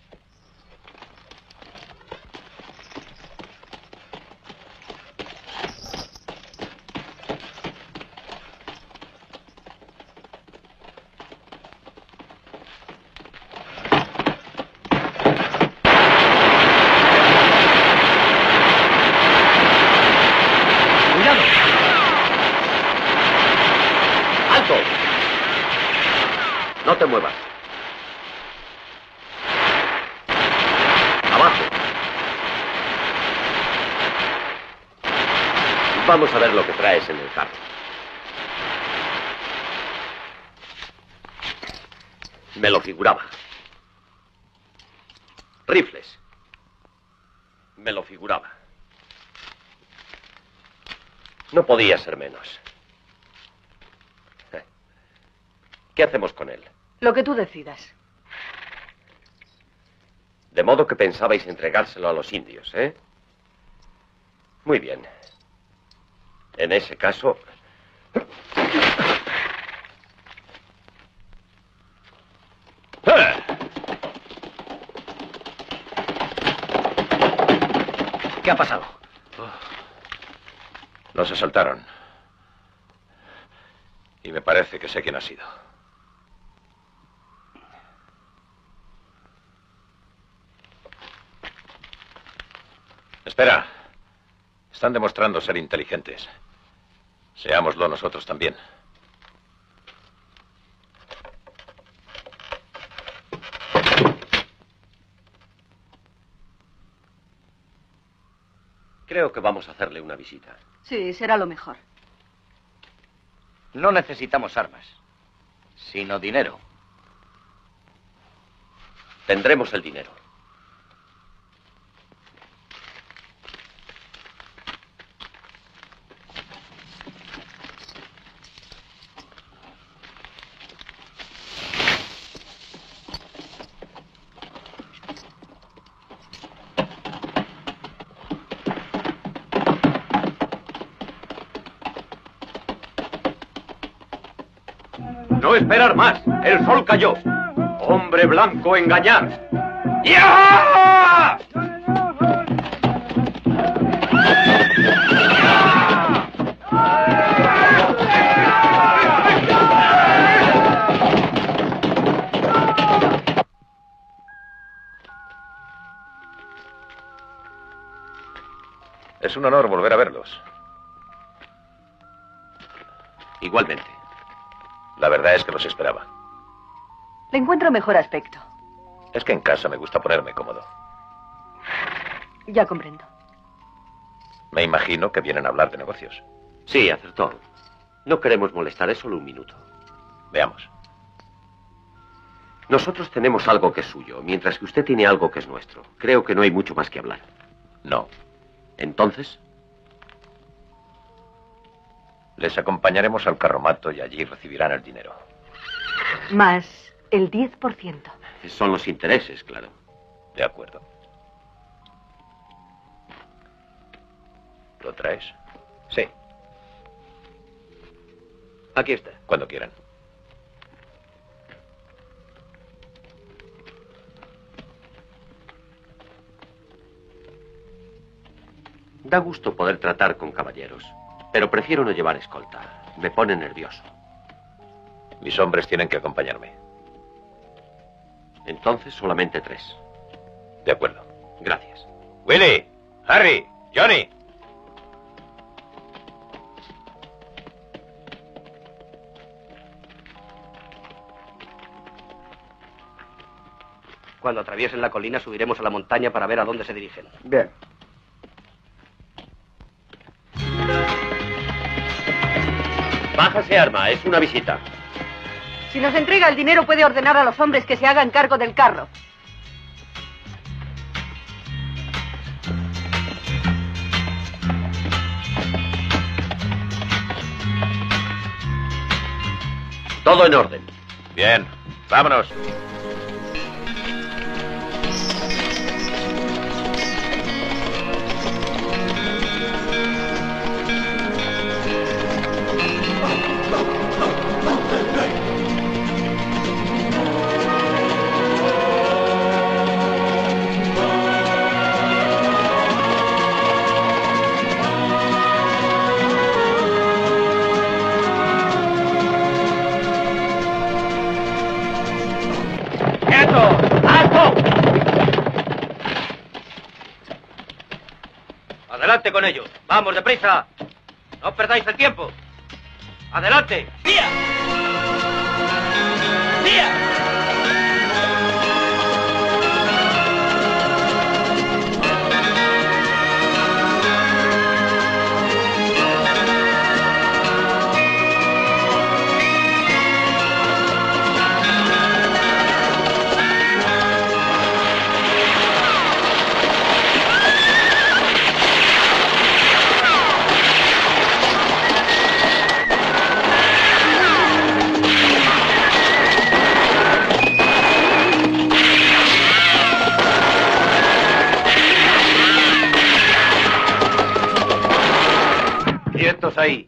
No te muevas. Abajo. Vamos a ver lo que traes en el carro. Me lo figuraba. Rifles. Me lo figuraba. No podía ser menos. ¿Qué hacemos con él? Lo que tú decidas. De modo que pensabais entregárselo a los indios, ¿eh? Muy bien. En ese caso... ¿Qué ha pasado? Nos asaltaron. Y me parece que sé quién ha sido. Espera. Están demostrando ser inteligentes. Seámoslo nosotros también. Creo que vamos a hacerle una visita. Sí, será lo mejor. No necesitamos armas, sino dinero. Tendremos el dinero. No esperar más. El sol cayó. Hombre blanco, engañar. ¡Ya! Es un honor volver a verlos. Igualmente. La verdad es que los esperaba. Le encuentro mejor aspecto. Es que en casa me gusta ponerme cómodo. Ya comprendo. Me imagino que vienen a hablar de negocios. Sí, acertó. No queremos molestar, es solo un minuto. Veamos. Nosotros tenemos algo que es suyo, mientras que usted tiene algo que es nuestro. Creo que no hay mucho más que hablar. No. ¿Entonces? Les acompañaremos al carromato y allí recibirán el dinero. Más el diez por ciento. Son los intereses, claro. De acuerdo. ¿Lo traes? Sí. Aquí está. Cuando quieran. Da gusto poder tratar con caballeros, pero prefiero no llevar escolta. Me pone nervioso. Mis hombres tienen que acompañarme. Entonces solamente tres. De acuerdo. Gracias. Willy, Harry, Johnny. Cuando atraviesen la colina subiremos a la montaña para ver a dónde se dirigen. Bien. Bájase, arma, es una visita. Si nos entrega el dinero puede ordenar a los hombres que se hagan cargo del carro. Todo en orden. Bien, vámonos. ¡Adelante con ellos! ¡Vamos, deprisa! ¡No perdáis el tiempo! ¡Adelante! ¡Vía! ¡Vía! Quietos ahí.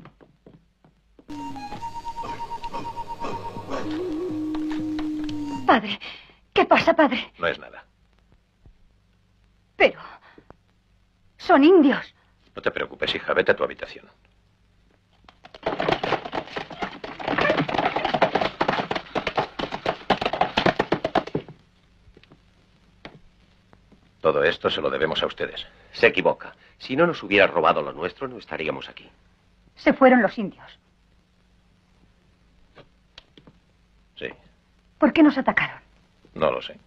Padre, ¿qué pasa, padre? No es nada. Pero... Son indios. No te preocupes, hija. Vete a tu habitación. Todo esto se lo debemos a ustedes. Se equivoca. Si no nos hubiera robado lo nuestro, no estaríamos aquí. Se fueron los indios. Sí. ¿Por qué nos atacaron? No lo sé.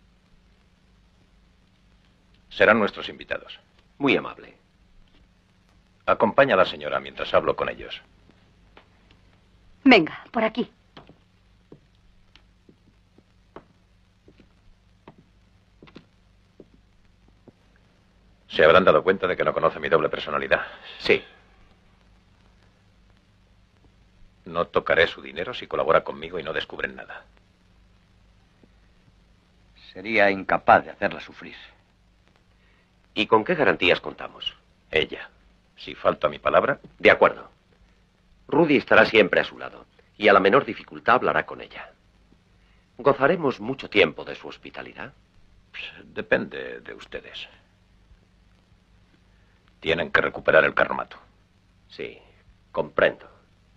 Serán nuestros invitados. Muy amable. Acompaña a la señora mientras hablo con ellos. Venga, por aquí. Se habrán dado cuenta de que no conoce mi doble personalidad. Sí. No tocaré su dinero si colabora conmigo y no descubren nada. Sería incapaz de hacerla sufrir. ¿Y con qué garantías contamos? Ella. Si falto a mi palabra... De acuerdo. Rudy estará siempre a su lado y a la menor dificultad hablará con ella. ¿Gozaremos mucho tiempo de su hospitalidad? Depende de ustedes. Tienen que recuperar el carromato. Sí, comprendo.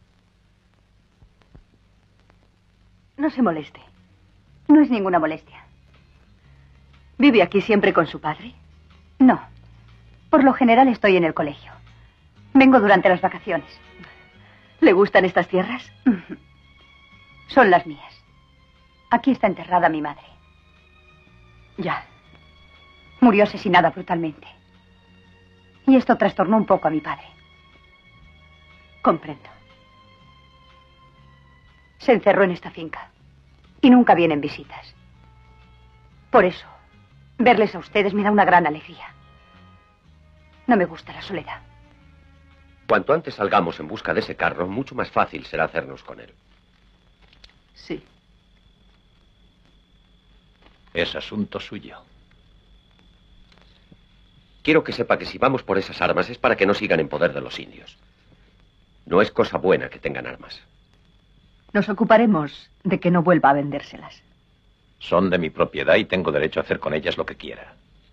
No se moleste. No es ninguna molestia. ¿Vive aquí siempre con su padre? No. Por lo general estoy en el colegio. Vengo durante las vacaciones. ¿Le gustan estas tierras? Son las mías. Aquí está enterrada mi madre. Ya. Murió asesinada brutalmente. Y esto trastornó un poco a mi padre. Comprendo. Se encerró en esta finca. Y nunca vienen visitas. Por eso, verles a ustedes me da una gran alegría. No me gusta la soledad. Cuanto antes salgamos en busca de ese carro, mucho más fácil será hacernos con él. Sí. Es asunto suyo. Quiero que sepa que si vamos por esas armas es para que no sigan en poder de los indios. No es cosa buena que tengan armas. Nos ocuparemos de que no vuelva a vendérselas. Son de mi propiedad y tengo derecho a hacer con ellas lo que quiera.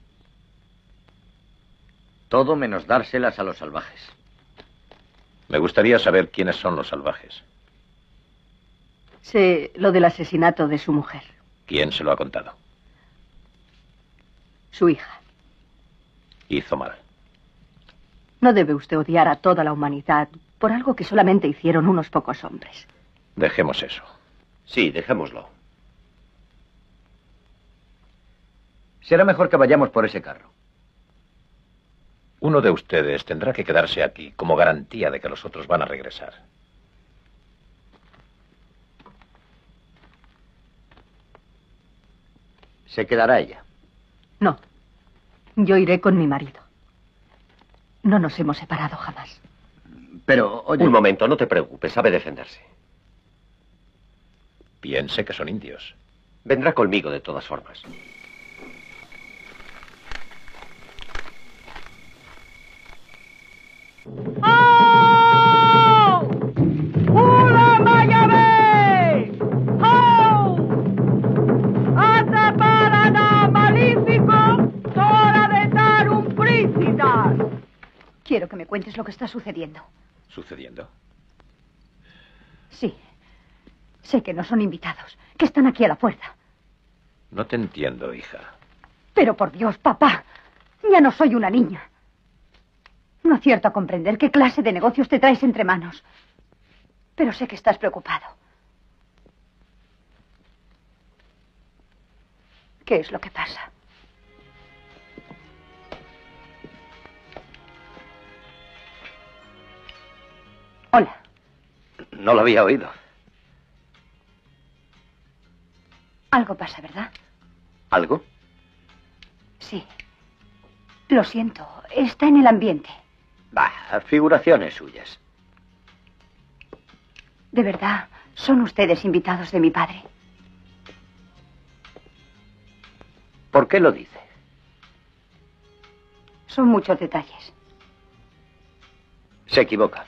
Todo menos dárselas a los salvajes. Me gustaría saber quiénes son los salvajes. Sé lo del asesinato de su mujer. ¿Quién se lo ha contado? Su hija. Hizo mal. No debe usted odiar a toda la humanidad por algo que solamente hicieron unos pocos hombres. Dejemos eso. Sí, dejémoslo. Será mejor que vayamos por ese carro. Uno de ustedes tendrá que quedarse aquí como garantía de que los otros van a regresar. Se quedará ella. No. Yo iré con mi marido. No nos hemos separado jamás. Pero, oye... Un momento, no te preocupes, sabe defenderse. Piense que son indios. Vendrá conmigo de todas formas. ¡Oh! ¡Hula Mayabé! ¡Oh! ¡Ataparada malífico! ¡Hora de dar un príncipe! Quiero que me cuentes lo que está sucediendo. ¿Sucediendo? Sí. Sé que no son invitados, que están aquí a la puerta. No te entiendo, hija. Pero por Dios, papá, ya no soy una niña. No acierto a comprender qué clase de negocios te traes entre manos. Pero sé que estás preocupado. ¿Qué es lo que pasa? Hola. No lo había oído. Algo pasa, ¿verdad? ¿Algo? Sí. Lo siento. Está en el ambiente. Bah, figuraciones suyas. ¿De verdad son ustedes invitados de mi padre? ¿Por qué lo dice? Son muchos detalles. Se equivoca.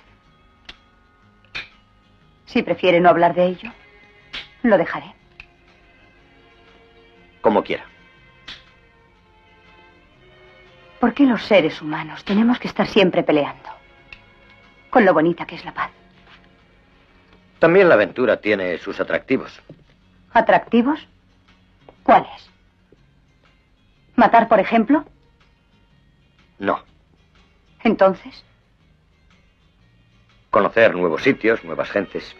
Si prefiere no hablar de ello, lo dejaré. Como quiera. ¿Por qué los seres humanos tenemos que estar siempre peleando? Con lo bonita que es la paz. También la aventura tiene sus atractivos. ¿Atractivos? ¿Cuáles? ¿Matar, por ejemplo? No. ¿Entonces? Conocer nuevos sitios, nuevas gentes.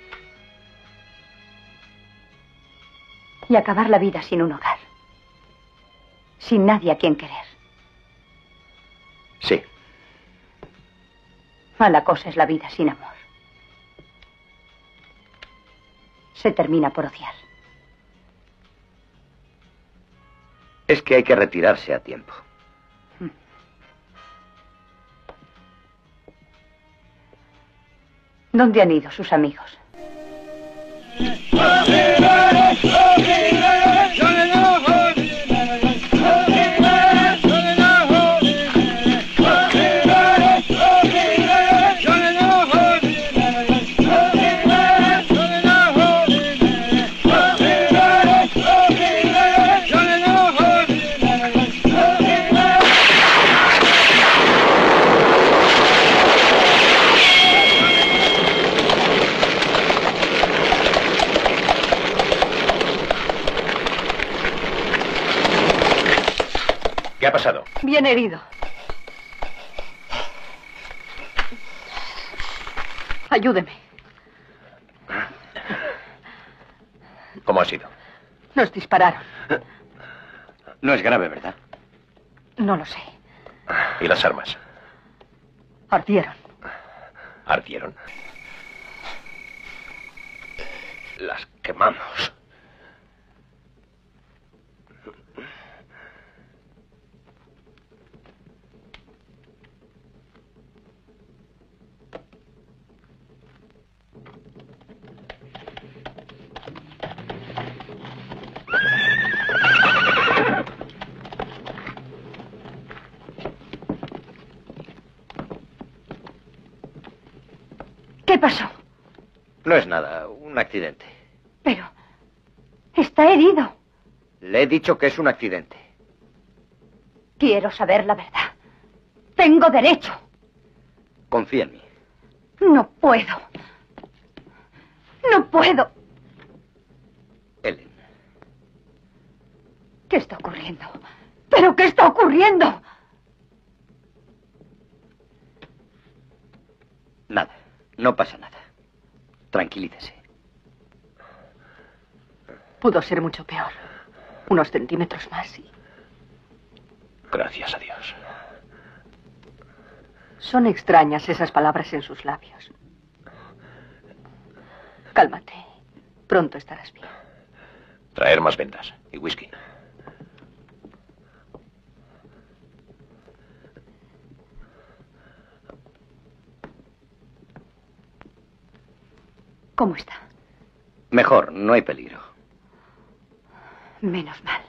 Y acabar la vida sin un hogar. Sin nadie a quien querer. Sí. Mala cosa es la vida sin amor. Se termina por odiar. Es que hay que retirarse a tiempo. ¿Dónde han ido sus amigos? ¿Qué ha pasado? Bien herido. Ayúdeme. ¿Cómo ha sido? Nos dispararon. No es grave, ¿verdad? No lo sé. ¿Y las armas? Ardieron. ¿Ardieron? Las quemamos. ¿Qué pasó? No es nada, un accidente. Pero está herido. Le he dicho que es un accidente. Quiero saber la verdad. Tengo derecho. Confía en mí. No puedo. No puedo. Ellen. ¿Qué está ocurriendo? ¿Pero qué está ocurriendo? Nada. No pasa nada. Tranquilícese. Pudo ser mucho peor. Unos centímetros más y... Gracias a Dios. Son extrañas esas palabras en sus labios. Cálmate. Pronto estarás bien. Traer más vendas y whisky. ¿Cómo está? Mejor, no hay peligro. Menos mal.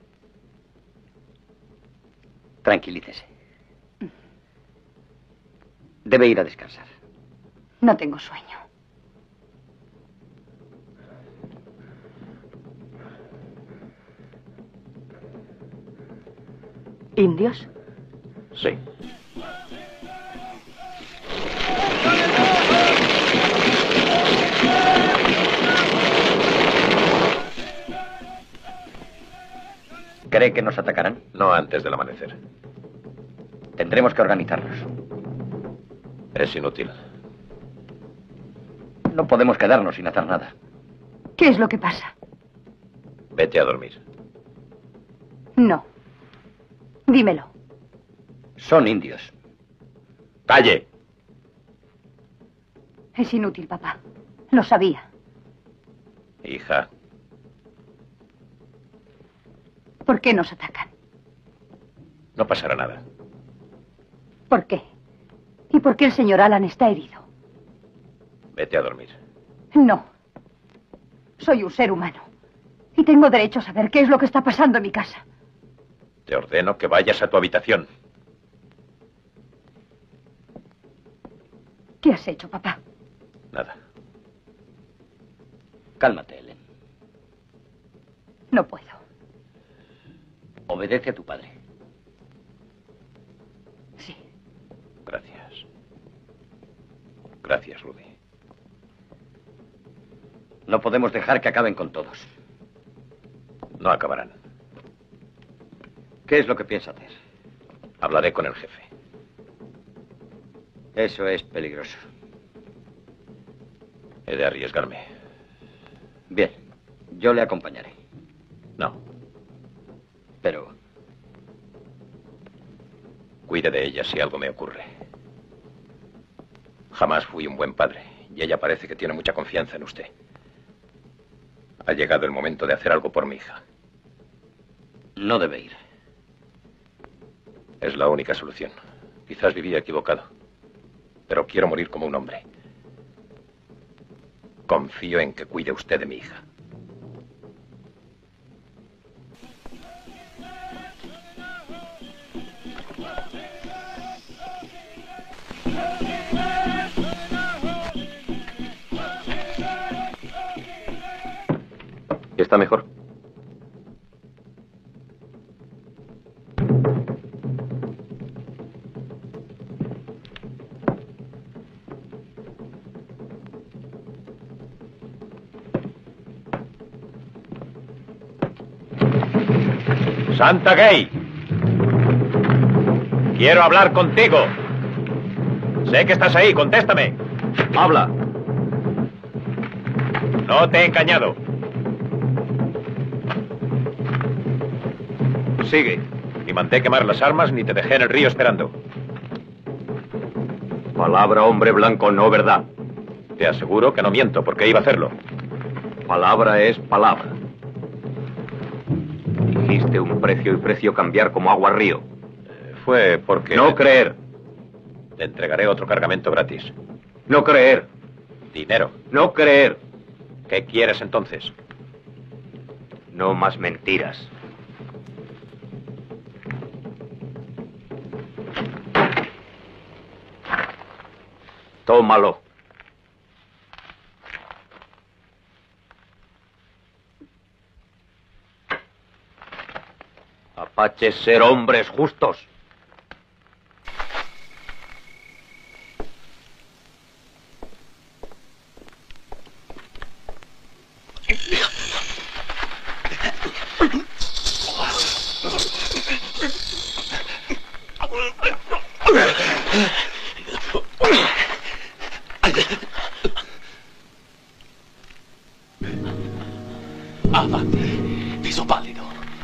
Tranquilícese. Debe ir a descansar. No tengo sueño. ¿Indios? Sí. ¿Cree que nos atacarán? No antes del amanecer. Tendremos que organizarnos. Es inútil. No podemos quedarnos sin hacer nada. ¿Qué es lo que pasa? Vete a dormir. No. Dímelo. Son indios. ¡Calle! Es inútil, papá. Lo sabía. Hija. ¿Por qué nos atacan? No pasará nada. ¿Por qué? ¿Y por qué el señor Alan está herido? Vete a dormir. No. Soy un ser humano. Y tengo derecho a saber qué es lo que está pasando en mi casa. Te ordeno que vayas a tu habitación. ¿Qué has hecho, papá? Nada. Cálmate, Ellen. No puedo. Obedece a tu padre. Gracias, Rudy. No podemos dejar que acaben con todos. No acabarán. ¿Qué es lo que piensa hacer? Hablaré con el jefe. Eso es peligroso. He de arriesgarme. Bien, yo le acompañaré. No. Pero... Cuide de ella si algo me ocurre. Jamás fui un buen padre, y ella parece que tiene mucha confianza en usted. Ha llegado el momento de hacer algo por mi hija. No debe ir. Es la única solución. Quizás vivía equivocado. Pero quiero morir como un hombre. Confío en que cuide usted de mi hija. ¿Está mejor? Santa Gay. Quiero hablar contigo. Sé que estás ahí, contéstame. Habla. No te he engañado. Sigue. Ni mandé quemar las armas ni te dejé en el río esperando. Palabra, hombre blanco, no verdad. Te aseguro que no miento, porque iba a hacerlo. Palabra es palabra. Dijiste un precio y precio cambiar como agua río. Eh, fue porque... No creer. Te entregaré otro cargamento gratis. No creer. Dinero. No creer. ¿Qué quieres entonces? No más mentiras. Tómalo. Apaches ser hombres justos. Avanti, viso pallido.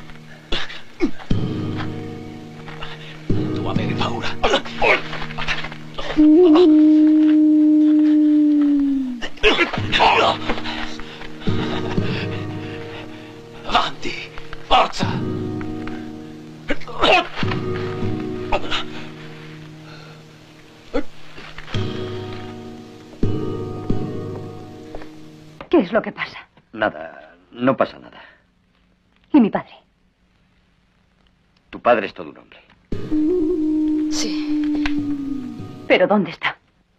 Tu avere paura. Avanti, forza. ¿Qué es lo que pasa? Nada, no pasa nada. ¿Y mi padre? Tu padre es todo un hombre. Sí. ¿Pero dónde está?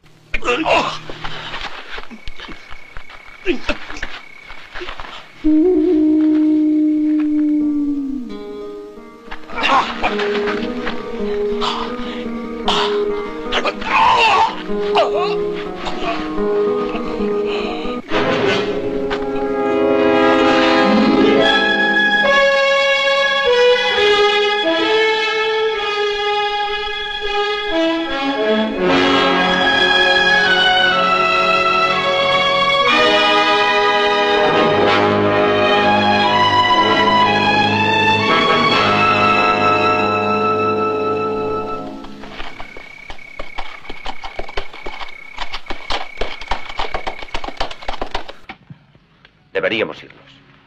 Deberíamos irnos.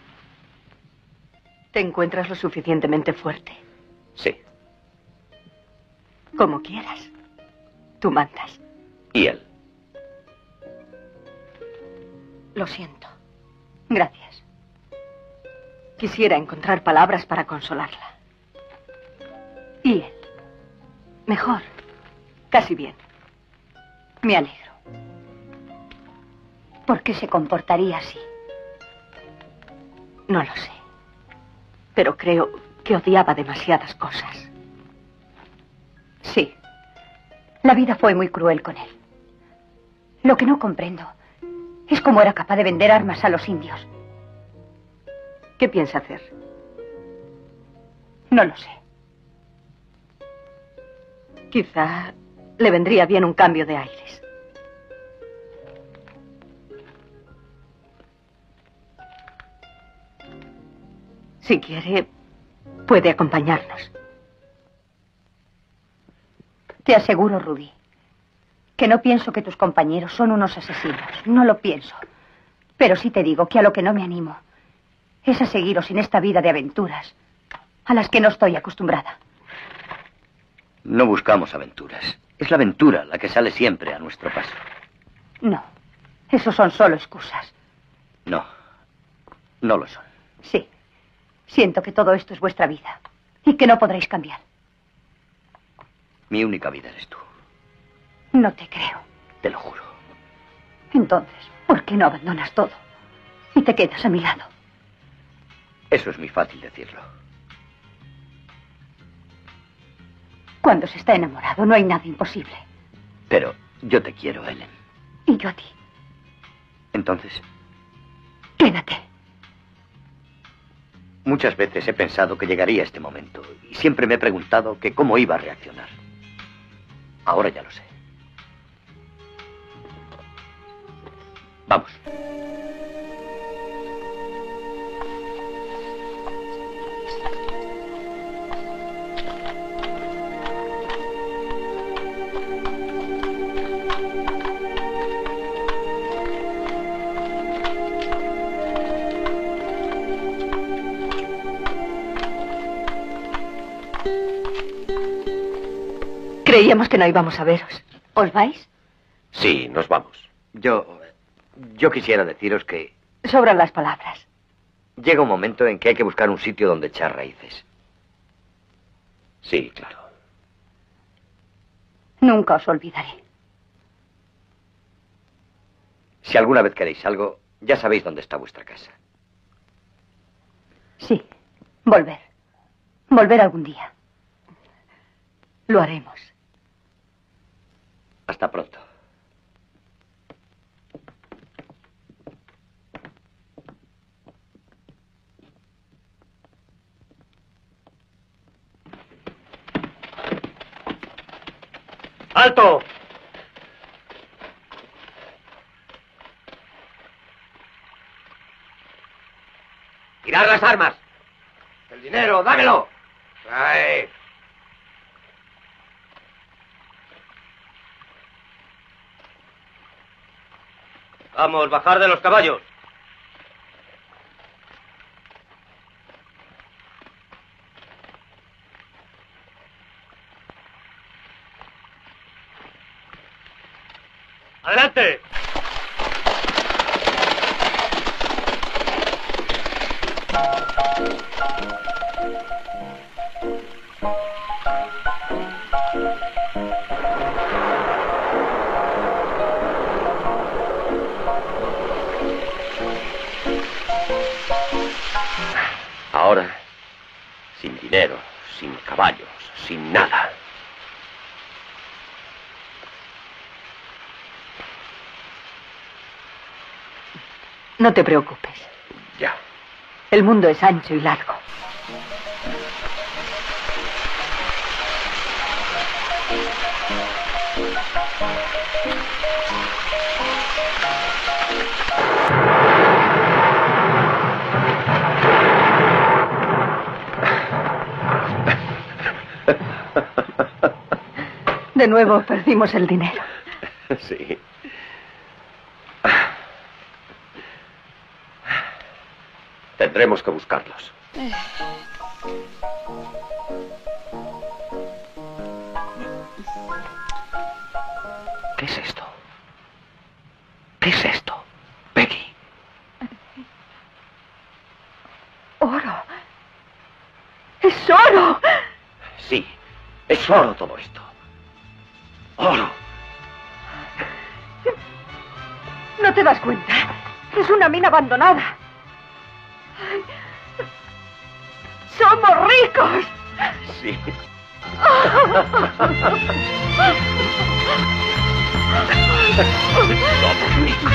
¿Te encuentras lo suficientemente fuerte? Sí. Como quieras. Tú mandas. ¿Y él? Lo siento. Gracias. Quisiera encontrar palabras para consolarla. ¿Y él? Mejor. Casi bien. Me alegro. ¿Por qué se comportaría así? No lo sé. Pero creo que odiaba demasiadas cosas. Sí. La vida fue muy cruel con él. Lo que no comprendo es cómo era capaz de vender armas a los indios. ¿Qué piensa hacer? No lo sé. Quizá le vendría bien un cambio de aires. Si quiere, puede acompañarnos. Te aseguro, Rudy, que no pienso que tus compañeros son unos asesinos. No lo pienso. Pero sí te digo que a lo que no me animo es a seguiros en esta vida de aventuras a las que no estoy acostumbrada. No buscamos aventuras. Es la aventura la que sale siempre a nuestro paso. No, esos son solo excusas. No, no lo son. Sí, siento que todo esto es vuestra vida y que no podréis cambiar. Mi única vida eres tú. No te creo. Te lo juro. Entonces, ¿por qué no abandonas todo y te quedas a mi lado? Eso es muy fácil decirlo. Cuando se está enamorado no hay nada imposible. Pero yo te quiero, Ellen. Y yo a ti. Entonces, quédate. Muchas veces he pensado que llegaría este momento y siempre me he preguntado que cómo iba a reaccionar. Ahora ya lo sé. Vamos. Creíamos que no íbamos a veros. ¿Os vais? Sí, nos vamos. Yo... Yo quisiera deciros que... Sobran las palabras. Llega un momento en que hay que buscar un sitio donde echar raíces. Sí, claro. Nunca os olvidaré. Si alguna vez queréis algo, ya sabéis dónde está vuestra casa. Sí, volver. Volver algún día. Lo haremos. Hasta pronto. ¡Alto! ¡Tirad las armas! ¡El dinero, dámelo! ¡Trae! Vamos, bajar de los caballos. ¡Adelante! Ahora, sin dinero, sin caballos, sin nada. No te preocupes. Ya. El mundo es ancho y largo. De nuevo perdimos el dinero. Sí. Tendremos que buscarlos. ¿Qué es esto? ¿Qué es esto? Peggy. ¡Oro! ¡Es oro! Sí, es oro todo esto. ¡Oro! ¿No te das cuenta? Es una mina abandonada. Ay. ¡Somos ricos! Sí. Somos ricos.